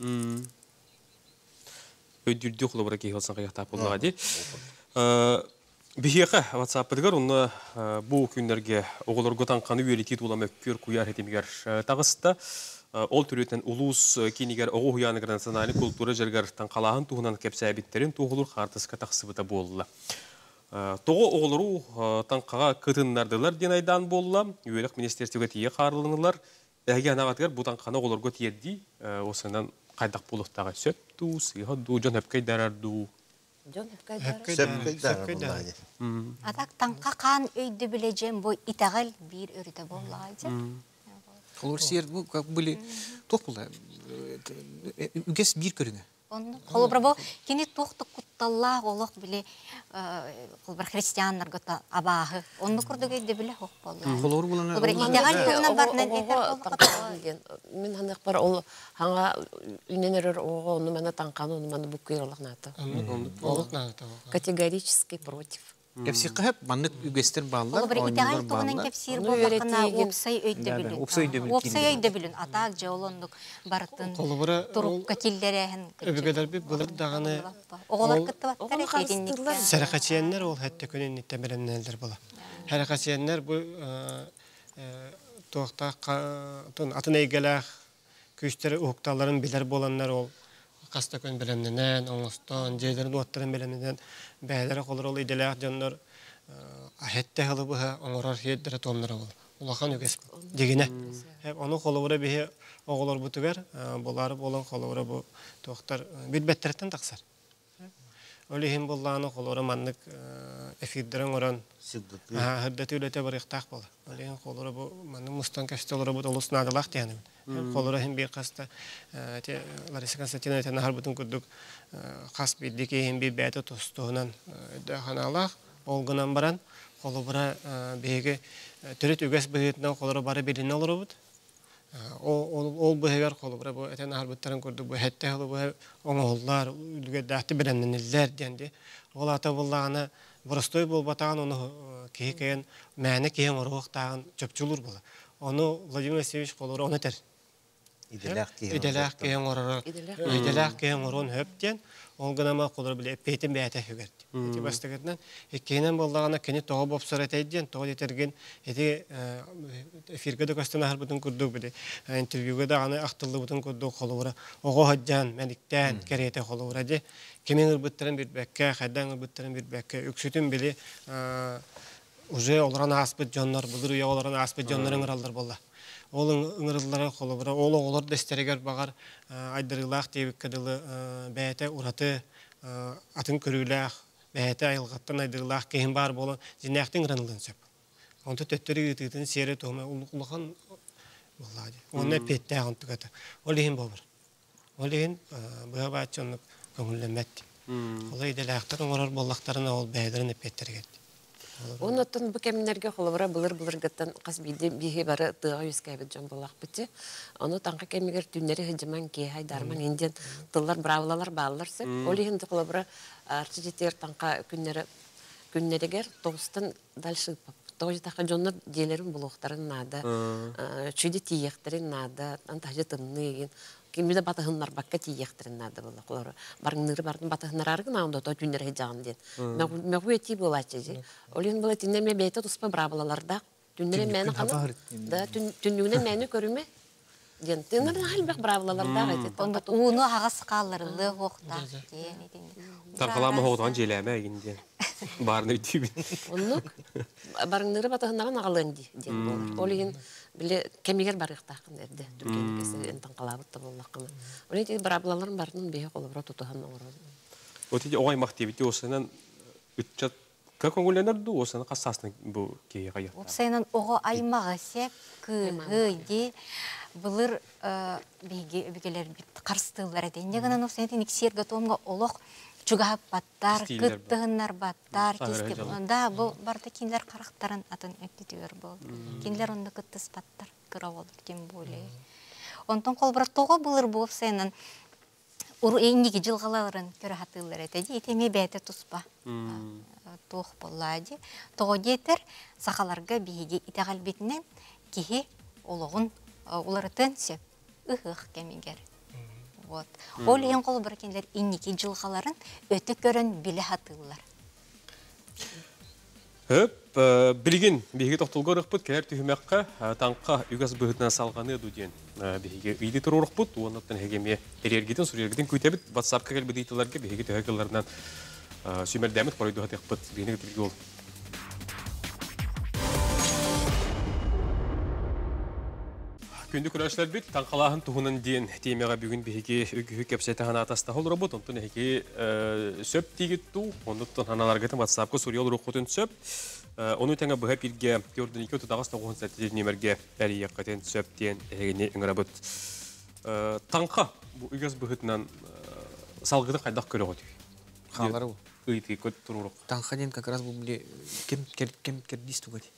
Өйдүрді құлы бұра кейі олсан қаяқтап болуға де. Бихеқа WhatsApp-дығар, оны бұл күндерге оғылыр ғотан қаны өйелетет оламы көр құяр етемегер тағысты. Ол түретін ұлыс кейінегер оғы хуянығыр национальный культура жәргер таңқалағын туғынан кәпсәбеттерін туғылыр қартысқа тақсыбыта болула. Тоғы оғылыру таңқаға күтіннардылар ден айдан болула. Өйелік министерстігі тие қарылыңылар. Әге анағатығар бұтан қаны оғылырға тиедді. Осынан қайдақ болықтаға сөпту, сыйғаду, жон өпкей дарарду. Жон өпкей дарарду. Атақ таңқа қан өйді білежем бой итағал бір өріде болады. Олар сер, как были, тоқ болды. Үгес бір көріңі. Қолы бір бұл, кені тоқты құтталлақ олық біле, қолы бір христианлар ғыта абағы. Оны күрді көйді біле хоқ болды. Қолы боланы... Қолы бір идеғал туғынан барынан етер болды. Мен ханық бар, ол ханға үненерер оғы, оны мәні таңқаны, оны мәні бүккер олық наты. Категорически против. Кепсир қағып, маннық үгестер балылар, ол бір идеғал туғынан кепсир болдақына опсай өйді білін. Опсай өйді білін. Атақ жауылындық бартын тұрып көтелдері әхін көтел. Өбігедер бір бұлыр дағаны оғылар күтті баттар әкедіндіктен. Сәріқачиянлар ол әтті көнен еттен білімнелдер бола. Сәріқачиянлар бұл атын әйгеләқ көштері ұқталарын білер боланлар ол қаста көн білімненен, оңыстан, жейлерін уаттарын білімненен бәлері қолыр ол иделәқ жонлар әхетті ғылы бұға оңырар хейдері тонлары бол. Олақан өгес дегіне. Оны қолуыра бейі оғылар бұтығар, болары болан қолуыра бұл тоқтар бір бәттереттен тақсар. Олейхин болланы қолуыра маннық эфирдерін оран хырдаты үлеті бір иқтақ болды. Олейхин қолуыра бұл манның мұстан кәшті олары бұл олыс надылақ дейінім. Қолуыра хин бей қаста Лариса Константиновна әтен ағар бұтын күрдік қас бейдеке хин бей бәті тұстығынан қаналақ олғынан баран қолуыра бейге түрет үгәс бейетінен қолуыра бары белін алыр бұд. Ол bu hever kolu bura bu eten harbutların kurdu bu hette holu bu oğullar ülgedahti bilenler dendi. Ol ata bullağını Borostoy bol batağın onu kehikeyen məni kehem oruq tağın çöpçülür bula. Onu Vladimir Vasilievich koluru onu ter. İdelak kehem oruq. İdelak kehem oruğun höpten ol gınama koluru bile epeytin beyate hügerdi. Eti bastıgıtından ekkeğinen bollağına keni toğu bopsar eteyden toğu detergen eti efirgede kostana harbutun kurduk bile. Interviewga da anı aktıllı butun kurduk koluru. Oğu haccan, melikten, kerete koluru de. Kimin ırbıttırın bir bekke, xaydan ırbıttırın bir bekke. Üksütün bile уже оларан аспыт жоннор булur уя оларан аспыт жоннорун ыралдар болла. Олың ыңырылдары колубура, ол олар дестерегер багар айдырылах дебик кадылы бәйте ураты атын көрүлах, бәйте айылгаттан айдырылах кейин бар болон жинактын ырынылын сөп. Онто төттөрү гытытын сере тома улухан боллади. Онна петте антыгата. Ол ehen болбур. Ол ehen буга бачонук көңүллөмөт. Олай делактар оңорор боллактарына ол бәйдерин петтергет. Оннан bu keminlerge kolabora bulur bulur gatan kasbide bihe bara tığa yüz kaybet can bolak biti. Onu tanka kemiger tünleri hıcıman ki hay darman indian tıllar bravlalar bağlar sep. Oli hindi kolabora artı jeter tanka günleri günleri ger tostan dalşı pap. Toji taka jonlar dilerin bulukların nada. Çüdi tiyekterin nada. Antahcı tımnıyın. Kimde batahınlar bakka tiyekterin nada bolaklar. Barınları barın batahınlar argın ağında da günleri hıcağın diyen. Meğu eti bolacıcı. Olin bola tinleme beyte tuspa bravlalarda. Tünleri meni kanı. Da tünlüğüne meni körüme. Diyen tünlerin halbek bravlalarda. Onu ağası kaldırıldı hoqta. Tarqalama hoqtan jeleme egin diyen. Barını ütübün. Onluk barınları batahınların ağalın diyen bolar. Olin bile kemiger barıqtaqın erde. Türkiye'nin kesi enten qalabıtta bollaqını. Olin dedi bravlaların barının behe kolabra tutuhan oğrazı. O dedi oğay mahtiyabiti olsanan ütçat kakongullanardı olsana qassasını bu keye qayaqta. Opsaynan oğu aymağı sep kıhıydi. Bulur bigeler qarstığılar edin. Negana opsaynan iksirga tomga oloq çugahap battar, kıttığınlar battar. Da bu barda kinler qaraqtarın atın öktütüyor bu. Kinler onda kıttız battar kıra olur dem böyle. Ondan kolbara toğa bulur bu opsaynan Uru engigi жылғаларын көрі хатылар етеді, етеме бәйті тұспа тоқ болады. Тоғы детер сақаларға бейге итағал бетінен кейі олығын оларытын сөп, ұғық кәмегер. Ол ең қолы бір кендер engigi жылғаларын өті көрін білі хатылар. Höp, bilgin, bihi toxtulga rıqpıt, kәр tühümәqqa tanqa ügaz bıhıtına salğanı edu diyen. Bihi uydi turu rıqpıt, onattan hegeme erergidin, surergidin köйтәбit, WhatsApp-ка kәl bidiytilarga bihi tühəgələrdən sümerдәмит qoraydu hatəqpıt, bihini bilgi ol. Күнді көрәшілер бит, таңқалағын тұғынан дейін темеға бүгін бігеге үгі кәпсеті ғана атаста ғол робот, онтын әке сөп тегетту, ондықтан ғаналарғатын WhatsApp-қа сұрия ол рұққытын сөп. Оны тәңі бұға бірге көрдің екі өтідағасына қоғын сәттеден немерге бәрі еққатын сөптен әгіне үңірабыт. Таңқа бұл үгіз бұғытынан салғыды қайдақ көрі ғоты? Қалары бұл? Үйті көт тұруруқ. Таңқа ден как раз бұл біле кем кердісту ғоты?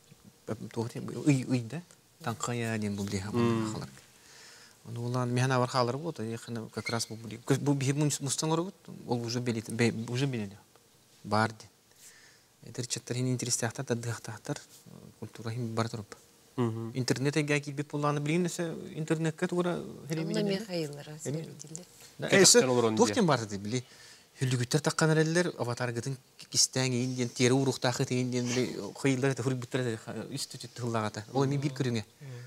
Үйді? Танқая ден бұл дейі қалар. Олан механа бар қалары болды, как раз бұл біле. Бұл бейі мұстанлары болды, ол уже беледі. Бар ден. Әдір чаттар хен интерестіяқтар, даддықтақтар, культура хен бар тұрып. Интернет әге келбеп болғаны білген өсі интернетке тұғыра Онна мехайылары сөйледілер. Әсі тоқтен бар деді біле. Хүлігіттер таққан әрелер, аватарғытын кистәң ейінден, тері ұрықтақы тейінден біле қойылдар әті хүлігіттер үсті түтті ғылағата. Ол еме бір көріңе.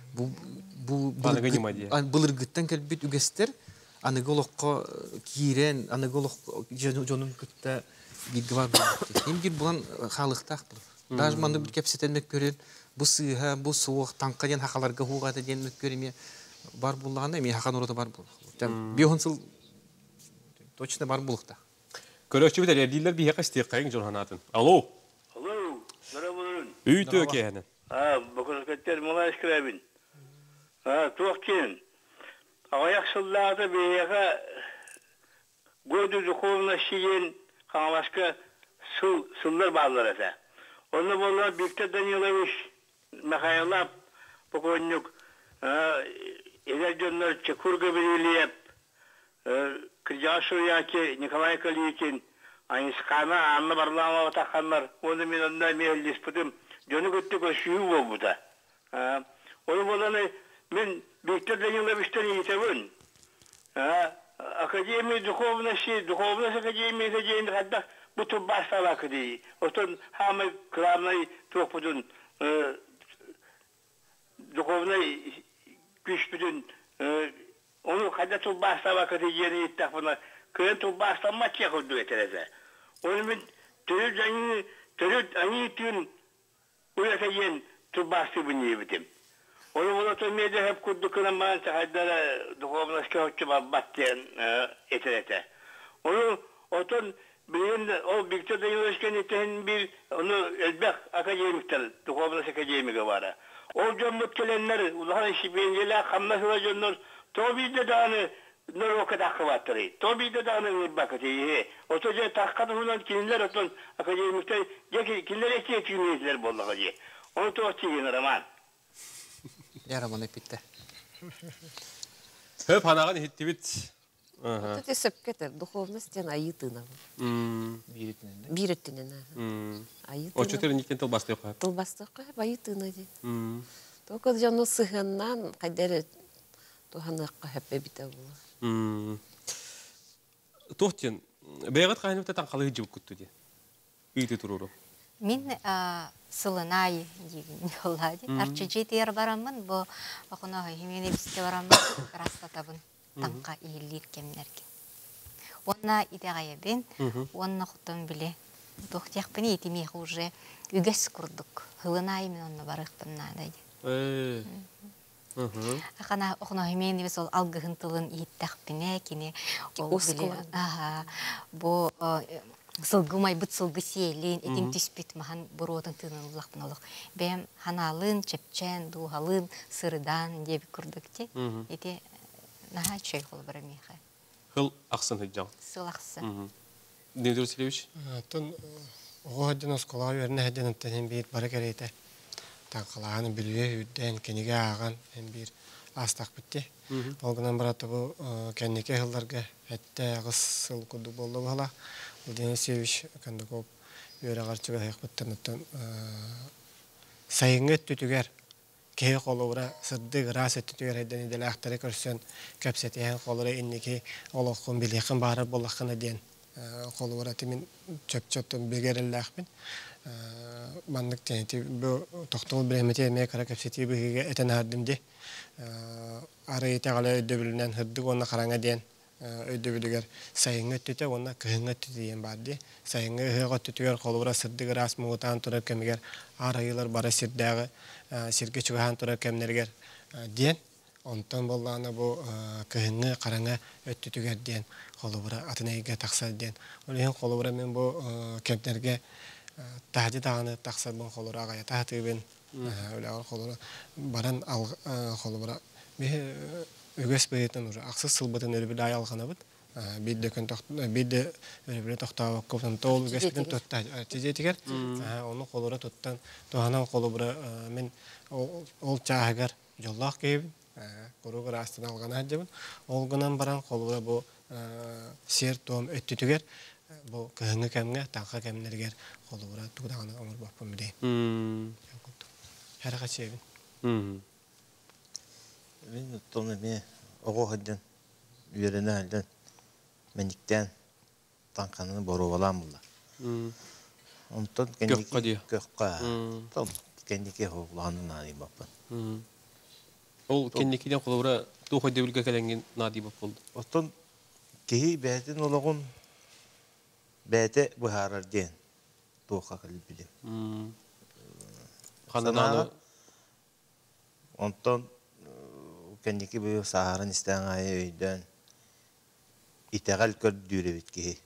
Бұл ұрғыттан кәлбет үгестер, анығы олыққа кейрен, анығы олық жонын күтті bilgi var. Hem bir bulan xalıqtaq bulur. Dajmandı bir kepsetenmek görür. Bu sığha, bu soğuk, tanqa den haqalarga huğada denmek görür. Бар bulağında, men haqan orada бар bulaq. Biyonsıl точно бар bulaqda. Көрөкчү бит элдилер бие кастык кайын жорханатын. Алло. Алло. Здравствуйте. Үйтө кені. А, бокоскеттер малайш крабин. А, тоқтен. Аяқ сыллады бияға gödü zukuluna şiyen Kamaşka sıllar bağlar ese. Onu bunlar Bükte Danilovich Mikhailov, pokojnik Eder Jönler Çekurga Belirleyip, Kırcaşur Yaki, Nikolay Kalikin, aynı skana anla barlama takanlar, onu ben ondan meyillis putum, Jönü göttük o şuyu bu bu da. Onu bolanı, ben Bektir'den yıla bişten yitevun. Akademi duhovnasi, duhovnasi akademi seceğin kadar bu tür başsala kedi. Otun hamı kıramlayı topudun, duhovnayı güç bütün, onu kadar tür başsala kedi yeni ittak buna. Kıran tür başsala maç yakıldı etereze. Onu ben türü canını, türü anı tün uyatayen tür başsı bunu yibitim. Onu bunu tümeyde hep kurduklarım bana çağırdılar, duhovnaski hoşçu battıyan eterete. Onu otun bilin o Victor'da yılışken eten bir onu elbek akademikler, duhovnaski akademika var. O cömmüt gelenler, Ulan işi benzeler, kamlasıla cönnür, Tobi'de dağını nur o kadar kıvattırı. Tobi'de dağını nur bakıtı. Otoca takkadı hunan kinler otun akademikler, kinler eki eki ümiyetler bollaka diye. Onu tohçu yine Raman. Yaraman epitte. Hep hanağın hitti bit. Тут и сепкетер, духовностен айытына. Биритинен. Биритинен. Айытына. Очутер никен тылбасты yok. Тылбасты кой, айытына ди. Только жаны сыгыннан кайдер туханыкка хеппе бите була. Тохтен, бәйгат кайнып тан калый жып күттү ди. Үйдө туруру. Мен сылынай деген жолады. Арчы жетер барамын, бу окуна химени бисте барамын, краста табын. Танка иелир кемнерге. Онна идегая бен, онна хутан биле. Тохтяк пени итимех уже үгес курдук. Хылынай мен онна барыктым надайды. Э. Акана окуна химени бис ол алгыгын тылын иттак пене кини ол биле. Ага. Бу сылгымай бут сылгы сиелин, этим түспит махан буротын тынын улакпыналык. Бем ханалын, чепчен, духалын, сырыдан деп курдук те. Эти наха чей хол барамиха. Хыл аксын хыджал. Сыл аксын. Дмитрий Васильевич? Тон оодын оскола верне хеден тен бир бара керейте. Такаланы билбе үдден кенеге аган эн бир астак битти. Олгунан бараты бу кенеке хылларга этте агыс сыл куду болду бала. Владимир Севич кандыкоп өре гарчыга хекбеттен сайыңы түтүгер кей қолуыра сырды ғырас өттігер әдені дәлі ақтары көрсен көпсеті ән қолуыра иннеки олыққын білеқін бары болаққын әден қолуыра тімін чөп-чөптің бегерілі ақпен маңдық тәнеті бұл тоқтығыл біреметі әмей қара көпсеті бұғыға әтен ардымде ары еті ғала өйді білінен хырдық оны қараңа ден өйді білігер сайыңы өттіті оны күйіңі өттіті дейін барды сайыңы ғыға өттігер қолуыра сырды ғырас мұғытан тұрар көмігер ар айылар бара сирдәгы сирге чугахан турар кемнергер ден онтон болланы бу кыһыңы караңа өттүтүгер ден холубура атынайга такса ден олен холубура мен бу кемнерге тахди таганы такса бу холура агая тахтыбын олар холура баран ал холубура бе үгөс бейтен уже аксыз сылбытын өрбү дай алганабыт бидде көн тохт бидде өрбү тохтаа коптон тол үгөс битен тотта тижетигер оны холура тоттан тоһанан холубура мен ол чаагар жоллах кебин куругар астына алган хаджабын ол гынан баран холура бу сер том өттүтүгер бу кыһыңы кемге танка кемнергер холура тугдаганы омур баппын биде хара качебин мен тоны ме ого хаджан үйренэ халдан мендиктен танканы бору балам булла онтон кендики көкка том кендики хогланы нади баппын ол кендикиден колобура тухой дебилге келенген нади бап болду отон кеи бәтин ологун бәте бухарар ден туха кылып билем хананы онтон кендики бу сахарын истен ай өйдөн итегал көрдүрө битки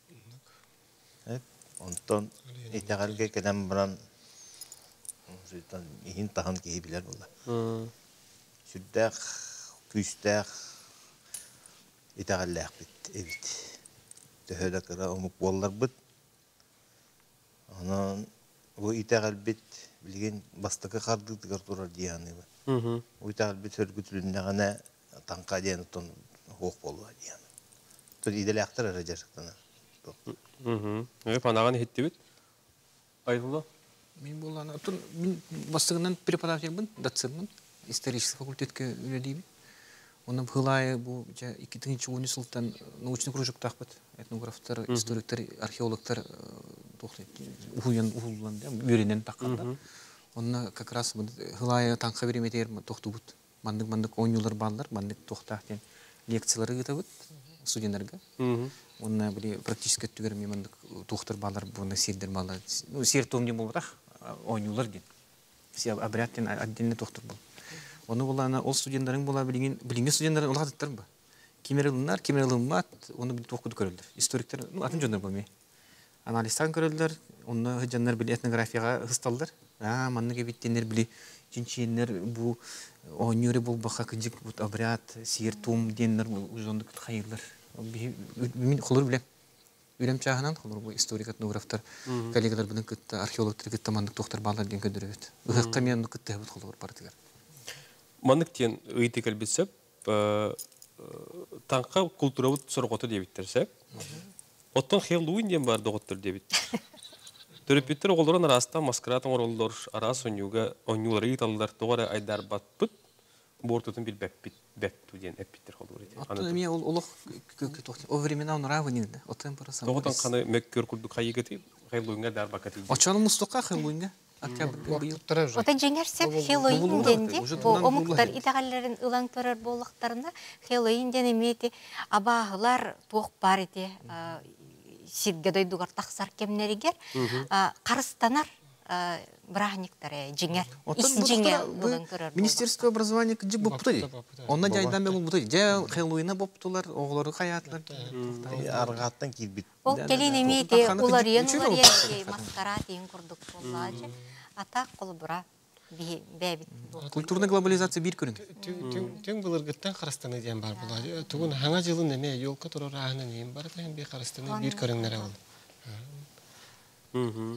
онтон итегалге келем баран житан ихин тахан ки билер булла сүддәк күстәк итегаллак бит эбит төһөдө кыра омук боллар бит анан бу итегал бит билген бастыкы кардыгы турар дияны Уйтағыл бит өргүтүлүнне гана таңқа дейін ұттын хоқ болуа дейін. Тұр иделі ақтыр әрі жаршықтана. Панаған хетті бет? Айтылы? Мен болғаны, мен бастығынан преподаватель доцентмін, исторический факультетке үйледеймін. Оны бұлайы бұл екі тысячи он жылдан научный кружок тақпыт. Этнографтар, историктар, археологтар үйренен таққанда. Оны как раз бұлайы таңқа береметер тоқты бұд. Мандық-мандық он жылдар балдар, мандық тоқтақтен лекциялары ғыта бұд студентлерге. Оны біле практически түгерме мандық тоқтар балдар, бұны сердер балдар. Сер томден бол бұтақ, он жылдар ден. Обрядтен отдельный тоқтар бол. Оны болана ол студенттарын бола білген, білген студенттарын олға даттарын ба. Кемерілінлер, кемерілінмат, оны білі тоқуды көрілдер. Историктер, атын жондар болмай. Аналистан көрілдер, оны жандар білі этнографияға ғысталдар. Манныға беттенер білі жинчиенлер, бұл ойнері бол бақа күнжік обряд, сиер том денлер, ұжонды күт қайырлар. Мен құлыр білем. Үйлем чағынан құлыр бұл историк этнографтар, коллегалар білін күтті, археологтар күтті, мандық тоқтар балар ден көндірі өт. Ұғыққа мен күтті әбіт құлыр бардығар. Мандықтен ұйты кәлбетсеп, таңқа культуравыт сұрғоты дебіттерсеп, оттан хеллуин ден барды оғыттыр дебіт. Төріппеттер оғылдырын араста маскаратын орылдар, арас оңюлары ұйталылар тоғары айдар батпыт, бортытын бір бәпту ден әппеттер қолдыр. Оттан әме олық көкті тоқты. О времена он равы нелді. Оттан парасан. Тоғытан қаны мәккөр күрді қайығыты, хеллуинға дар бақаты. Очаны мұстыққа хеллуинға. Ота жеңерсеп Хеллоуин денде, омуктар итағаларын ылаң көрер болықтарына Хеллоуин денеметі абағылар тоқ бар еті сиргедой дугар тақсар кемнерігер қарыстанар брахниктары жеңер, ис жеңер болан көрер болық. Министерство образования күнжік боп бұтады. Онна жайдан бе бұтады. Жа Хеллоуина боп тұлар, оғылары қаятылар. Арғаттан келбет. Ол келен емейді, олар ен, олар ен, маскарат ең күрдік болады. Атақ қолы бұра бәбіт. Культурный глобализация бір көрін. Тен бұлыр ғыттан қарастаны дейін бар болады. Тұғын хаңа жылын әме, елкі тұрыр ағынан ең бар дайын бей қарастаны бір көріңдер ауыл.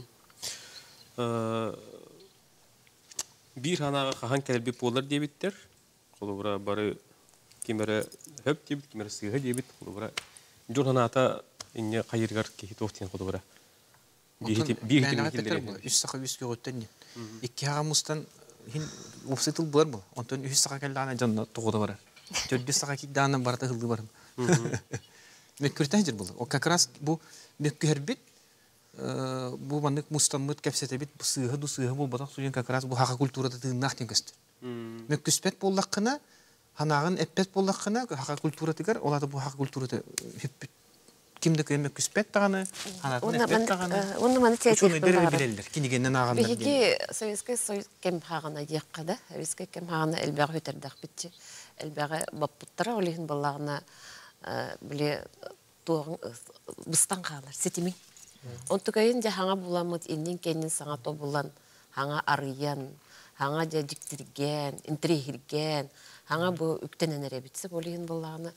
Bir hanağa qahan kəlbi polar debittir. Qolu bura bari kimere höp debit, kimere sığhı debit. Qolu bura jor hanata inne qayırgar ki toxtin qolu bura. Bir bir bir üç saqa üç götten. İki hamustan hin ofsetul bar bu. Ondan üç saqa kelana janna toğda var. Dört saqa ki dana barda hıldı var. Mekürtəncir bu. O как раз bu mekürbit bu mandık mustamıt kefsete bit bu sığhı du sığhı bol batak suyan как раз bu haqa kulturada tığınaq den göstər. Meküspet bollaqına hanağın eppet bollaqına haqa kultura tigar olada bu haqa kulturada hep kimdik emek küspet tağını hanatın eppet tağını. Onu bana teyze bilir. Kinigenden ağanlar. Bigi Sovyetski Soyuz kem hağına diqqada, Sovyetski kem hağına elbaq öterdaq bitçi. Elbaqı bappıttara olihin ballağına bile tuğun bıstan qağlar, setimin. Ontukayın ja hağa bulamıt, innen kenin sana to bulan, hağa arıyan, hağa ja jiktirgen, intrihirgen, hağa bu üktenenere bitse olihin ballağına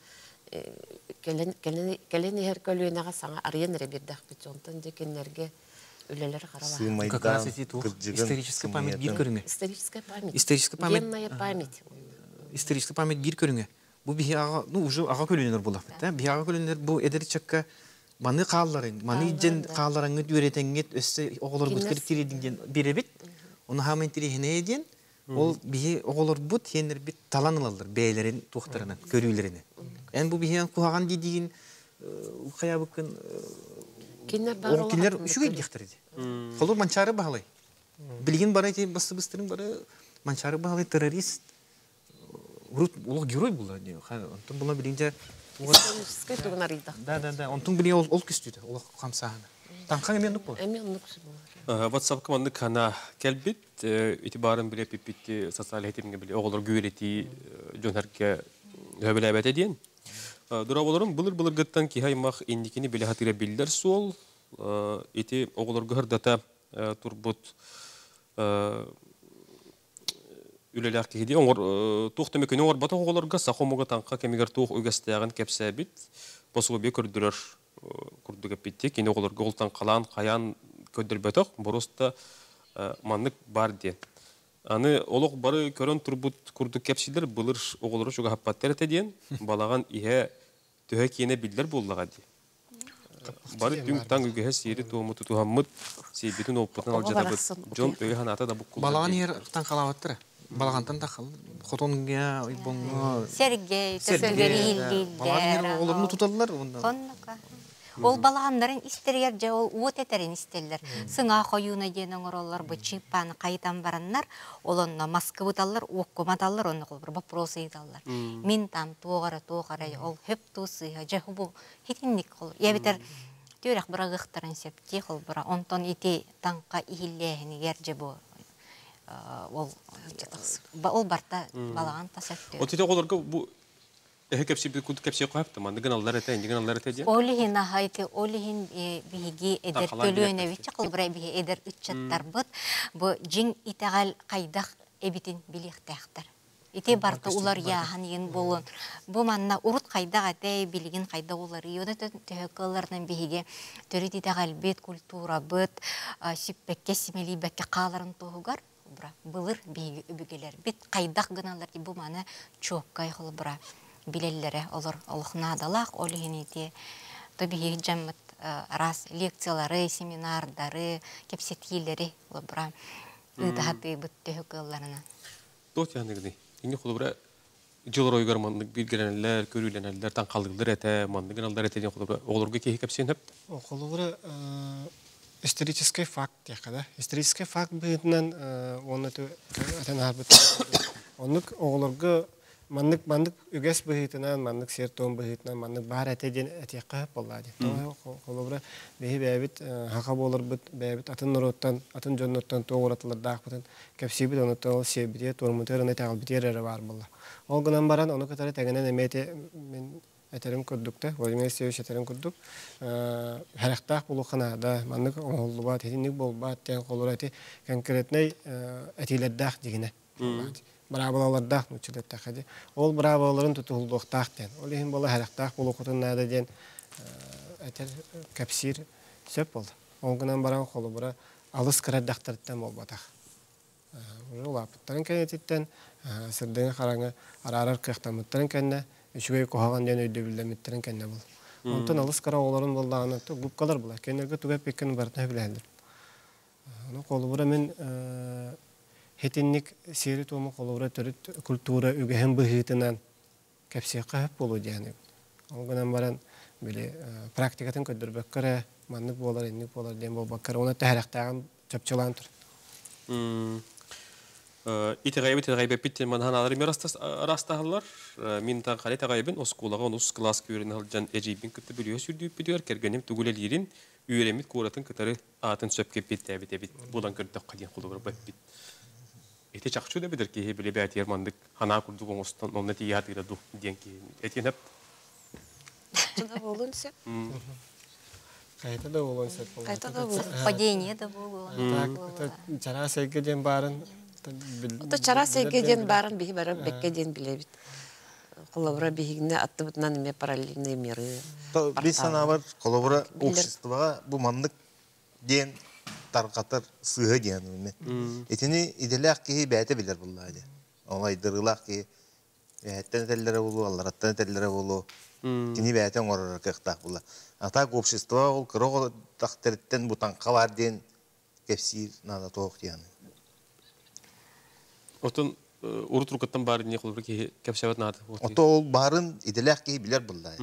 Kelen her kölüğüne sana arayan bir dakika ondan cekenlerge öyleleri karala. Как раз эти тух историческая память бир көрүнгө. Историческая память. Историческая память. Генная память. Историческая память бир көрүнгө. Бу бии ага, ну уже ага көлүнөр болот, да? Бии ага көлүнөр бу эдерчекке маны каалларын, маны жен каалларыңы үйрөтеңет өссө оголор бут кирдиңден беребит. Оны хамын тирихине еден. Ол бии оголор бут хенер бит таланылалар бейлерин тухтарынан, көрүүлөрүнө. En bu bihen kuhagan dediğin kaya bakın o kinler şu gibi diktirdi. Kalır mançarı bağlay. Bilgin bara ki bastı bastırın bara mançarı bağlay terörist. Urut ulu giroy bula diyor. Ondan buna bilince da da da ondan biliyor ol ol küstüydü. Ulu kamsahana. Tankan emin bu. Emin bu. WhatsApp kamandı kana kelbit itibarın bile pipitti sosyal eğitimge bile oğullar güvereti jönherke höbelebet ediyen. Durabolarım bılır bılır gıttan ki haymaq indikini bile hatire bildir sol. Eti oğullar gıhırdata turbut üleler ki hedi. Oğur tuğ temekini oğur bata oğullarga saqomoga tanqa kemiger tuğ ögestəyağın kepsabit. Bosuğu bir kürdürür kurduga bitti. Kini oğullarga oltan qalan, qayan ködür betak. Borosta manlık bar diyen. Аны олық бары көрін тұрбут күрдік кәпсілер бұлыр оғылыры шуға хаппаттар әтеден, балаған ihe төһә киене білдер болдыға де. Бары түң таң үгіге сері туғымыты туғамыт, сейбетін опытын ал жадабыт. Жон өйі ханата да бұқ балаған ер таң қалаваттыр. Балағантан тақыл. Хотонға, ойбонға. Сергей, төсөгері елдейдер. Балаған ер оларыны тұталылар. Коннука. Ол балағандарын истерер же ол уот етерін истерлер. Сыңа қойуына денің оралар бұ чипаны қайтан бараннар, олонна маска бұталар, оққыматалар, оны қол бір вопросы еталар. Мен там тоғара, тоғара, ол хөп тусы, жағы бұл хетіннік қол. Я бетер түрек бұра ғықтарын септе қол бұра, онтон ете таңқа ихилләхіні ерже бұл. Ол барта балаған тасәтті. Отеті қоларға бұл Эхе кепси бит кут кепси капты, манда гыналлар эте, инде гыналлар эте дия. Олихин ахайты, олихин биги эдер төлөөнө вичи кылбырай биги эдер үтчаттар бут. Бу жиң итагал кайдак эбитин билихтактар. Ите барта улар яхан ен болон. Бу манна урут кайдак эте билигин кайда улар йода төһөкөлөрдөн биги төрүт итагал бет культура бут, сиппекке симели бекке каларын тугар. Бра былыр биги үбүгелер. Бит кайдак гыналар ди бу мана чоккай кылбыра. Билелләре олар олхнадалак олихинити тобиһи жаммат раз лекциялары, семинардары, кепсетилери лабра ыдахаты бутты хөкөлләренә. Тот яныгды. Инде хулыбра җылыр ойгар мандык билгеләнәләр, көрүләнәләр, таң калдылар әтә, мандык гыналдар әтә дигән хулыбра оларга кеһи кепсен һәп. Хулыбра исторический факт якада. Исторический факт битнән оны ту атанар бит. Онук оларга Маннык маннык үгәс быһытынан, маннык сертон быһытынан, маннык бар әтеден әтеккә булады. Холобра беһи бәбит хака булыр бит, бәбит атын нороттан, атын җонноттан тоғратылар дагытын, кәпсибит оны тол себите, тормутерне тагыл битерәре бар була. Ол гынан баран аны катары тәгенә немете мен әтерем күрдүктә, Владимир Севич әтерем күрдүк. Характак булухана да маннык оллубат, һинник булбат, тән холораты конкретный әтиләрдәх дигенә. Брабаларда нучылып тахади. Ол брабаларын тутулдуктактен. Ол һин бола характак булукутун нада ден әтер капсир сөп болды. Ол гынан баран холу бара алыс кыраддактардан болбатак. Уже лаптарын кенеттен сырдың хараңы арарар кыктамыттарын кенне үчүгөй кохаган ден өйдө билдемиттерин кенне бол. Онтон алыс кара оларын болдаганы губкалар була. Кенерге түгәп пеккен бартына биләлдер. Аны холу бара мен Хетинник сері тому қолуыра түріт культура үгіхін бұхитынан кәпсия қағып болу дияны. Олғынан баран білі практикатын көддірбәк көрі, маннық болар, еннік болар ден бол баққар. Оны тәріқтаған чапчылан тұр. Ити ғайбет, ити ғайбет біттен манхан аларым растағылар. Мен таң қалай тағайбен, осы қолаға оны осы класс көрін алжан әжейбен күтті біліе сүрдейіп бідігер, кергенем түгілел ерін, үйелемет көретін күтары атын сөпке бетті әбет-әбет. Бұдан көрдік қаден қолы бір бәт бет. Эти чакчу да бидер ки биле бәт ермандык хана курду гостан онны ти ятыра ду ден ки этенеп. Чында болунса. Кайта да болунса. Кайта да болун. Падение да болун. Так, чара сегеден барын. Ото чара сегеден барын бихи барып беккеден билебит. Колобра бихигне аттыбытынан эме параллельные миры. Biz sana var kolobra обществоға bu mandık den tarqatır sığhı diyanı. Etini idelak ki bəyətə bilir bunlar. Olay dırılaq ki bəyətdən etellere bulu, allarattan etellere bulu. Kini bəyətən orar qıqtaq bunlar. Atak общество ol kırıq taqtiritten bu tanqa var den kefsir nada toğuk diyanı. Otun urut rukattan bari ne qılır ki kefsəvət nada? Oto ol barın idelak ki bilir bunlar.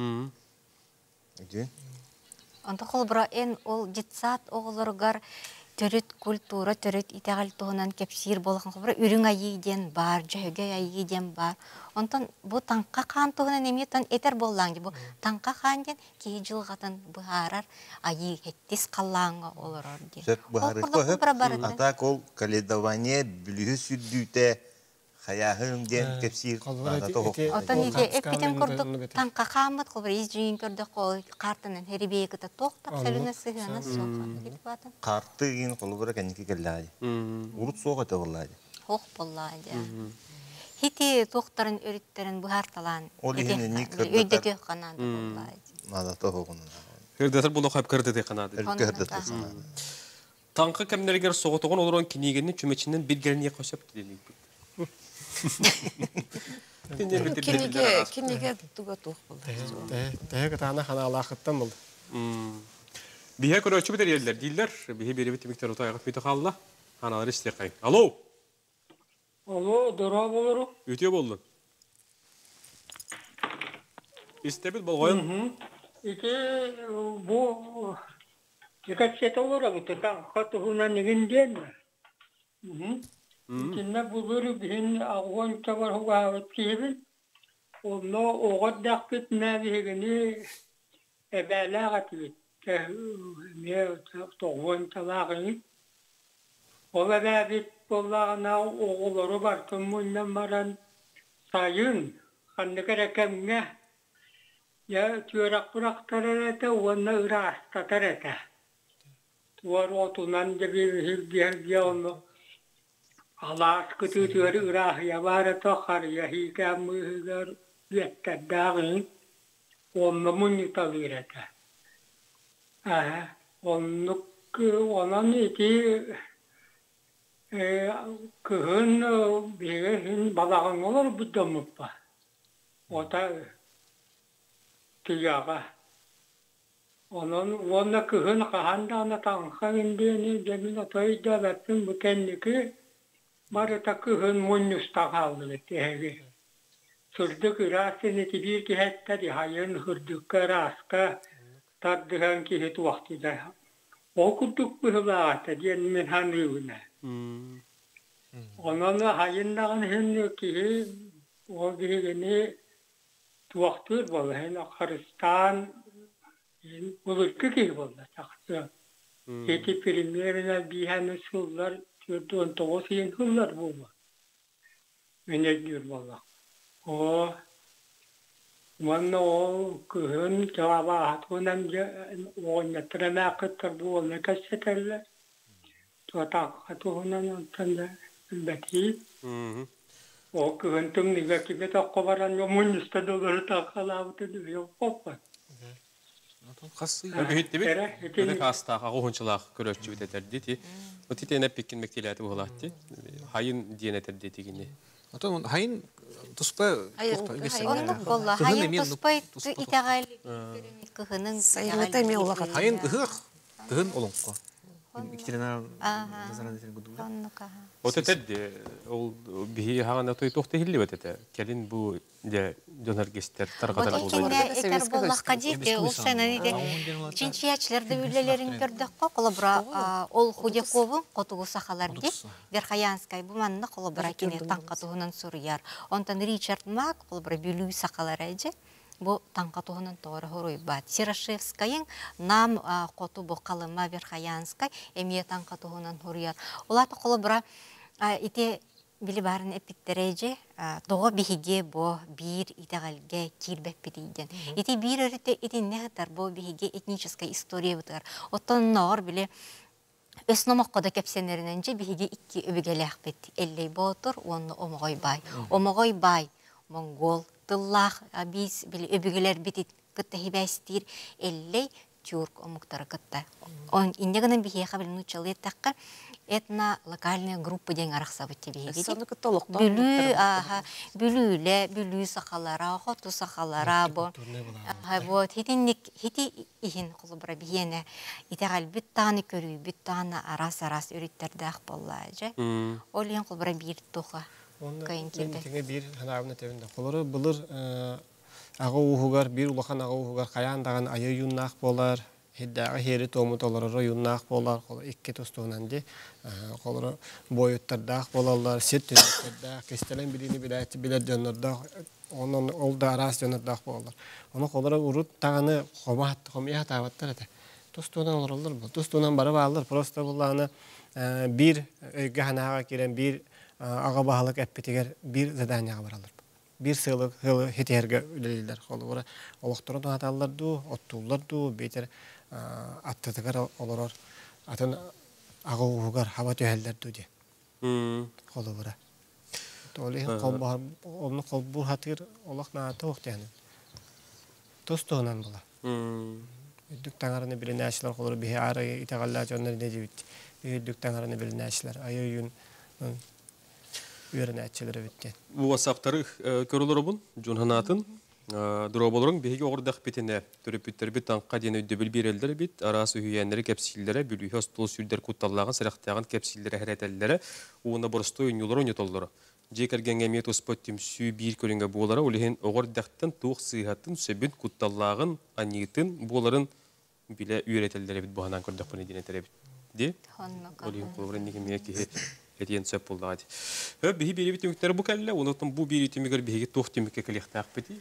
Anta qolbra en ol jitsat oğulurgar törüt kultura, törüt itegal toğunan kepsir bolğan qolbra ürün ayiden bar, jöhöge ayiden bar. Ondan bu tanqa qan toğunan emetan eter bollangi bu tanqa qan den ki jılğatan buharar ayı hettis qallanğa olurur di. Söp buharı qoyup ata kol kalidavaniye bilühü süddüte Hayahın den kepsir nada toğuk. Otan ide epiten kurduk tanqa qamıt qolbra izjin kördük qol kartının heribeyekita toqtaq sölüne sığına soqa gidip atın. Kartı yin qolbra keniki geldi. Urut soğa ta vallahi. Hoq bolladı. Hiti toqtarın öritlerin buhartalan. Öydeki qanadı bolladı. Nada toğuğun. Herdəsər bunu qayıb kırdı de qanadı. Herdəsər qanadı. Tankı kemlerger soğutuğun oluran kiniginin çömeçinden bir geliniye koşup dedik. Кинеге, кинеге туга тух булды. Тәһә гатана хана алахыттан булды. Бие көрөчү битер елдер дилер. Бие бери бит миктер отайгып бите халла. Ханалар истекай. Алло. Алло, дора болору. Үтө болдун. Истебит болгоюн. Ити бу Дикачет олора бутан хатуна нигинден. Мм. Кинна булуру бин агон тавар хуга тибин. Онно огоддак битнә бигени эбәләгат бит. Мә тогон талагын. Олада бит боллагына оголору бар тумуннан баран сайын ханныкаракамга я тюрак пурак тарата онна ыраста тарата. Tuvar otunan da bir bir bir onu Allah kütütüyor ırah ya var tohar ya hikam hıgar yetter dağın onu munitavirete. Aha onu onun iti kıhın bir balağın olur bu damıpa. O da tiyaga. Onun onun kıhın kahanda ana tanka indiğini demin otoyda baktım bu kendiki marita kıhın munyusta kaldı tehevi. Sürdük irasını bir ki hatta di hayın hırdık raska tardıhan ki hit vakti da. O kuduk bu hılata diyen min hanrivne. Onun hayından henni ki o birini tuvaktır bol hen Hristiyan Bulurku ki oldu taktı. Yeti primerine bihanı sıllar, on toğuz yen hıllar bu. Öne diyor valla. O, bana o kıhın cevabı hatunan o yatırana kıtır bu olma kaçeterler. Tuatak hatunan ontanda beti. O kıhın tüm nivaki beta kovaran yomun üstte olur takalavıtı diyor. Hoppa. Öbühüt debit. Ödek hasta ağuhunçılaq körökçü biteterdi ti. O titene pekkin mektilati buğulatti. Hayın diyen eterdi gini. Atan hayın tuspa Onluk bolla. Hayın tuspa itagali kıhının sayılata mi ola kat. Hayın kıhık. Kıhın olunqo. İktirena nazaran eten gudular. O teterdi. O bihi hağana toy tohte hilli betete. Kelin bu de döner gester tarqatar oldu. O tekinde eter bollaqqa deydi. Ol sena deydi. Cinçiyatçılarda ülelerin gördük ko. Kolabra ol Xudekov'un qotuğu saxalar bide. Verxayanskay bu manna kolabra kene tanqatuğunun suruyar. Ondan Richard Mack kolabra bülü saxalar aycı. Bu tanqatuğunun toğru horuy bat. Sirashevskayın nam qotu bu qalıma Verxayanskay emiye tanqatuğunun horuyar. Olata kolabra ite bili barın epitterece doğa bihige bo bir itegalge kirbek biriyden. Ite bir örüte ite ne kadar bo bihige etniçeska istoriya bıtar. Otan nağır bile Ösnomakkoda kepsenlerince bihige iki öbügelek bet. Elley boğdur, onu omogoy bay. Omogoy bay, Mongol, Tıllah, biz bile öbügeler bitit kıtta hibestir. Elley, Türk omuktarı kıtta. On indeginin bihige kabili nuçalı etakka. Etna lokalnya группа ден аракса битти биги. Бүлү аха бүлүле бүлү сахалара, хоту сахалара бо. Ha bu hitinlik hiti ihin kulubra biyene itegal bittani körü bittana aras aras üritterdak bollaja. Olyan kulubra bir toha. Kayın kirde. Tenge bir hanavna tevinde. Kolları bulur ağı uhugar bir ulakan ağı uhugar kayandagan ayı yunnak bolar. Hiddağı heri tomut olarara yunnak bolar. İkki tostuğunandi. Kolları boyuttardaq bolarlar. Set tünettardaq. Kestelen birini bilayeti bilet dönürdaq. Onun oldu aras dönürdaq bolar. Onu kolları urut tağını xomat, xomiya hatavatlar ete. Tostuğundan olurlar bu. Tostuğundan barı bağlar. Prosta bullağını bir öygü hanağa giren bir ağa bağlık epitiger bir zadanyağı baralır. Bir sığlık hılı hiterge üleliler. Kolları olukturun hatalardı, ottullardı, beter attıdıgar olurur. Atın ağı uğugar hava tühellerdi diye. Kolu bura. Tolihin kol bahar, onu kol bur hatır olak naatı oğdu yani. Tostuğunan bula. Üddük tangarını bilinəşlər olur, bir ara itəğallar canlar necə bitti. Bir üddük tangarını bilinəşlər. Ayıyın öğrenəçiləri bitti. Bu vasaptarı körülür bun, Cunhanatın. Durabolorun bihi ordak bitine törüp bitter bit tanqa dene ödül bir elder bit arası hüyenleri kapsillere bülü hostol sülder kuttallağın sıraqtağın kapsillere heretellere uğuna borsto oynuyorlar oynatolları. Jekar gengemiyet o spottim sü bir kölünge boğulara olihin oğordaktan tuğ sıhhatın sebin kuttallağın aniyetin boğuların bile üretellere bit buhanan kırdak bunu dine tere bit. Di? Olihin kulvarın nikimiye ki hediyen söp oldu hadi. Höp bihi biri bitimikleri bu kelle unuttum bu bir itimiger bihi tuğ timike kalihtaaq biti.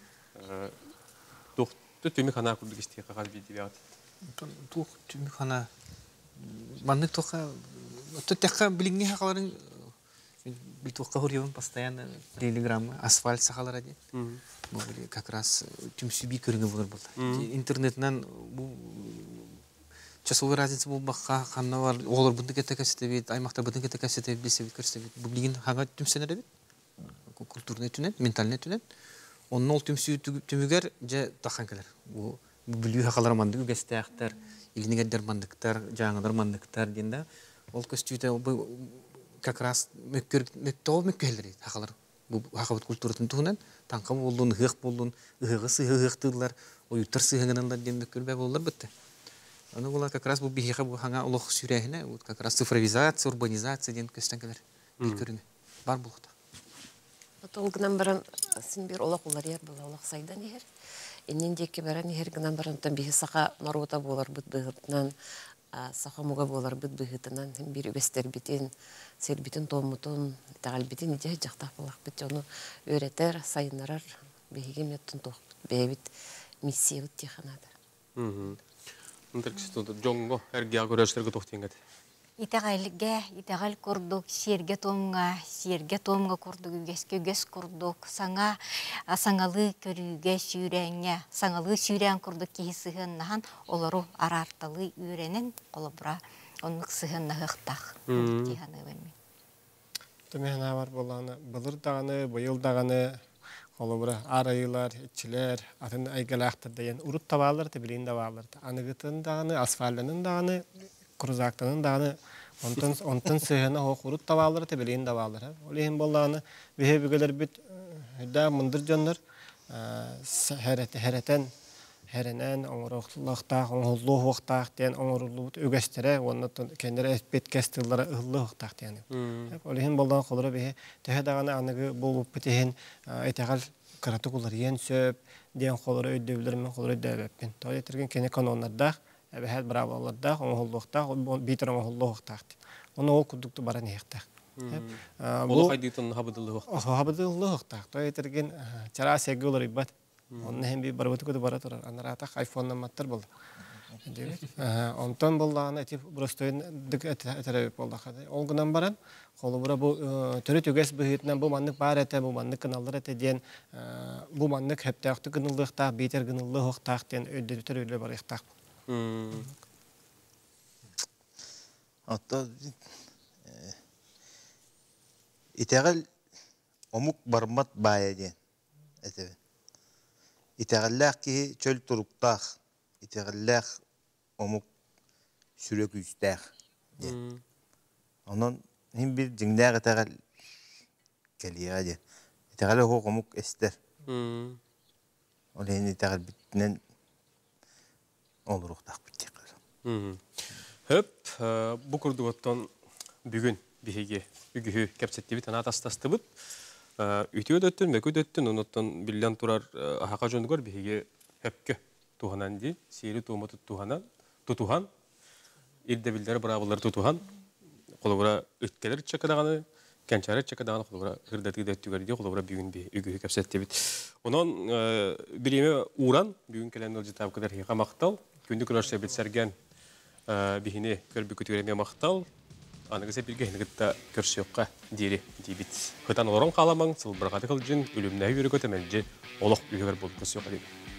Тухты төмек хана курдук исте кагаз биди бят. Тух төмек хана баннык тока төтекка билиңне хакаларын бил тока хурьевым постоянно телеграмма асфальт сахалара ди. Бу как раз түмсүби көрүнгө болор болду. Интернеттен бу часовой разница бул бакка ханна бар олор бунду кете кесетебит, аймакта бунду кете кесетебит, бесебит көрсөтөбит. Бу билигин хага түмсөнөр бит. Культурный түнет, ментальный түнет. Onun ol tümsü tümüger je taxankeler. Bu bilüy hakalar mandık göstəxtər, iliniger mandıklar, жаңыдар mandıklar dinde. Ol köstüte bu как раз mökkür möktov mökküleri hakalar. Bu hakabat kulturutun tuğunan tanqa boldun, hıq boldun, hığı sıhı hıqtılar, oyutar sıhıgınanlar den mökkür bə bollar bitti. Onu bola как раз bu bihiqa bu hanga uluq sürehine, bu как раз цифровизация, урбанизация den köstənkeler. Bilkörünü. Бар bulqda. Толгынан баран син бир олақ олар ер була олақ сайдан ер. Эннен деке баран ер гынан баран тан бихи сақа марута болар бит быгытынан, сақа муга болар бит быгытынан бир үбестер битин, сер битин томутун, тагал битин иде жактак болак бит жону өретер, сайынарар, бихиге меттен тоқ бебит миссия бит тиханадыр. Мм. Интерксту жонго эрге агөрөштерге тоқтенгет. Итәгәлгә, итәгәл курдук, сиргә томга, сиргә томга курдук, гәскә гәс курдук, саңа саңалы көрүгә сүрәңгә, саңалы сүрәң курдук кисыгыннан олару арарталы үрәнен колыбра, онлык сыгынна хыктак. Дигәне белми. Төмәнә бар булганы, былыр даганы, быел даганы колыбра арайлар, ичилер, атын айгалактыр дигән урут табалар, тибилин табалар. Аныгытын даганы, асфальтның даганы Kuruzaktanın dağını ondan ondan sehene o kurut tavalları tebeleyin tavalları. Oleyim bollağını ve bügeler bit da mındır canlar herete hereten herenen onurluqta onurluq vaqta diyen onurluq ögestere ondan kendileri etbet kestirlere ıhlı vaqta yani. Oleyim bollağın kolları ve tehe dağını anıgı bulup bitihin etegal karatukullar yen söp diyen kolları ödevlerimi kolları ödevleppin. Tabi etirgen kene kanonlarda Эбәһәт браваларда, оңоллыкта, битер оңоллыкта. Оны ол кудукты баран яктак. Ол кайдытын хабыдылык. Хабыдылыкта. Той этерген чара сегулар ибат. Оны һәм би барбыты куды бара торар. Анарата айфоннан маттар булды. Дебет. Онтон буллаган әтип бростойн дик әтерәп булды хады. Ол гынан баран, колы бура бу төрө түгәс быһытнан бу маннык бар әтә, бу маннык каналлар әтә дигән, бу маннык хәптәхты гыныллыкта, битер гыныллыкта дигән өйдә төрөле бар яктак. Hatta İteğel omuk barmat baya diyen. İteğellâh ki çöl turuktağ. İteğellâh omuk sürek üstağ diyen. Onun hem bir cingdağ İteğel geliyor diyen. İteğellâh o omuk ester. Oleyin İteğel bitinen olur oktaq bittik. Höp, bu kurduvattan bugün bihiге ügühü kapsetti bit ana tastastı bit. Ütüyö döttün, mekö döttün, onottan billan turar ahaka jondugor bihiге höpkö tuhanan di, seri tuğma tutuhanan, tutuhan, irde bildere bravoları tutuhan, kolubura ütkeler çakadağını, kençare çakadağını kolubura hırdatı döttüger diye kolubura bugün bir ügühü kapsetti bit. Onun birime uğran, bugün kelen olcu tabi kadar hiqa maqtal, gündük röşe bitsergen bihine körbü kütüreme maqtal, anıgısa bir gehnigitta körsüyoqqa diri dibit. Hıtan oloron qalamang, sılbırqatı kılcın, ölümnähi yürü götemelci, oloq üyeger bolup kösüyoqa deyip.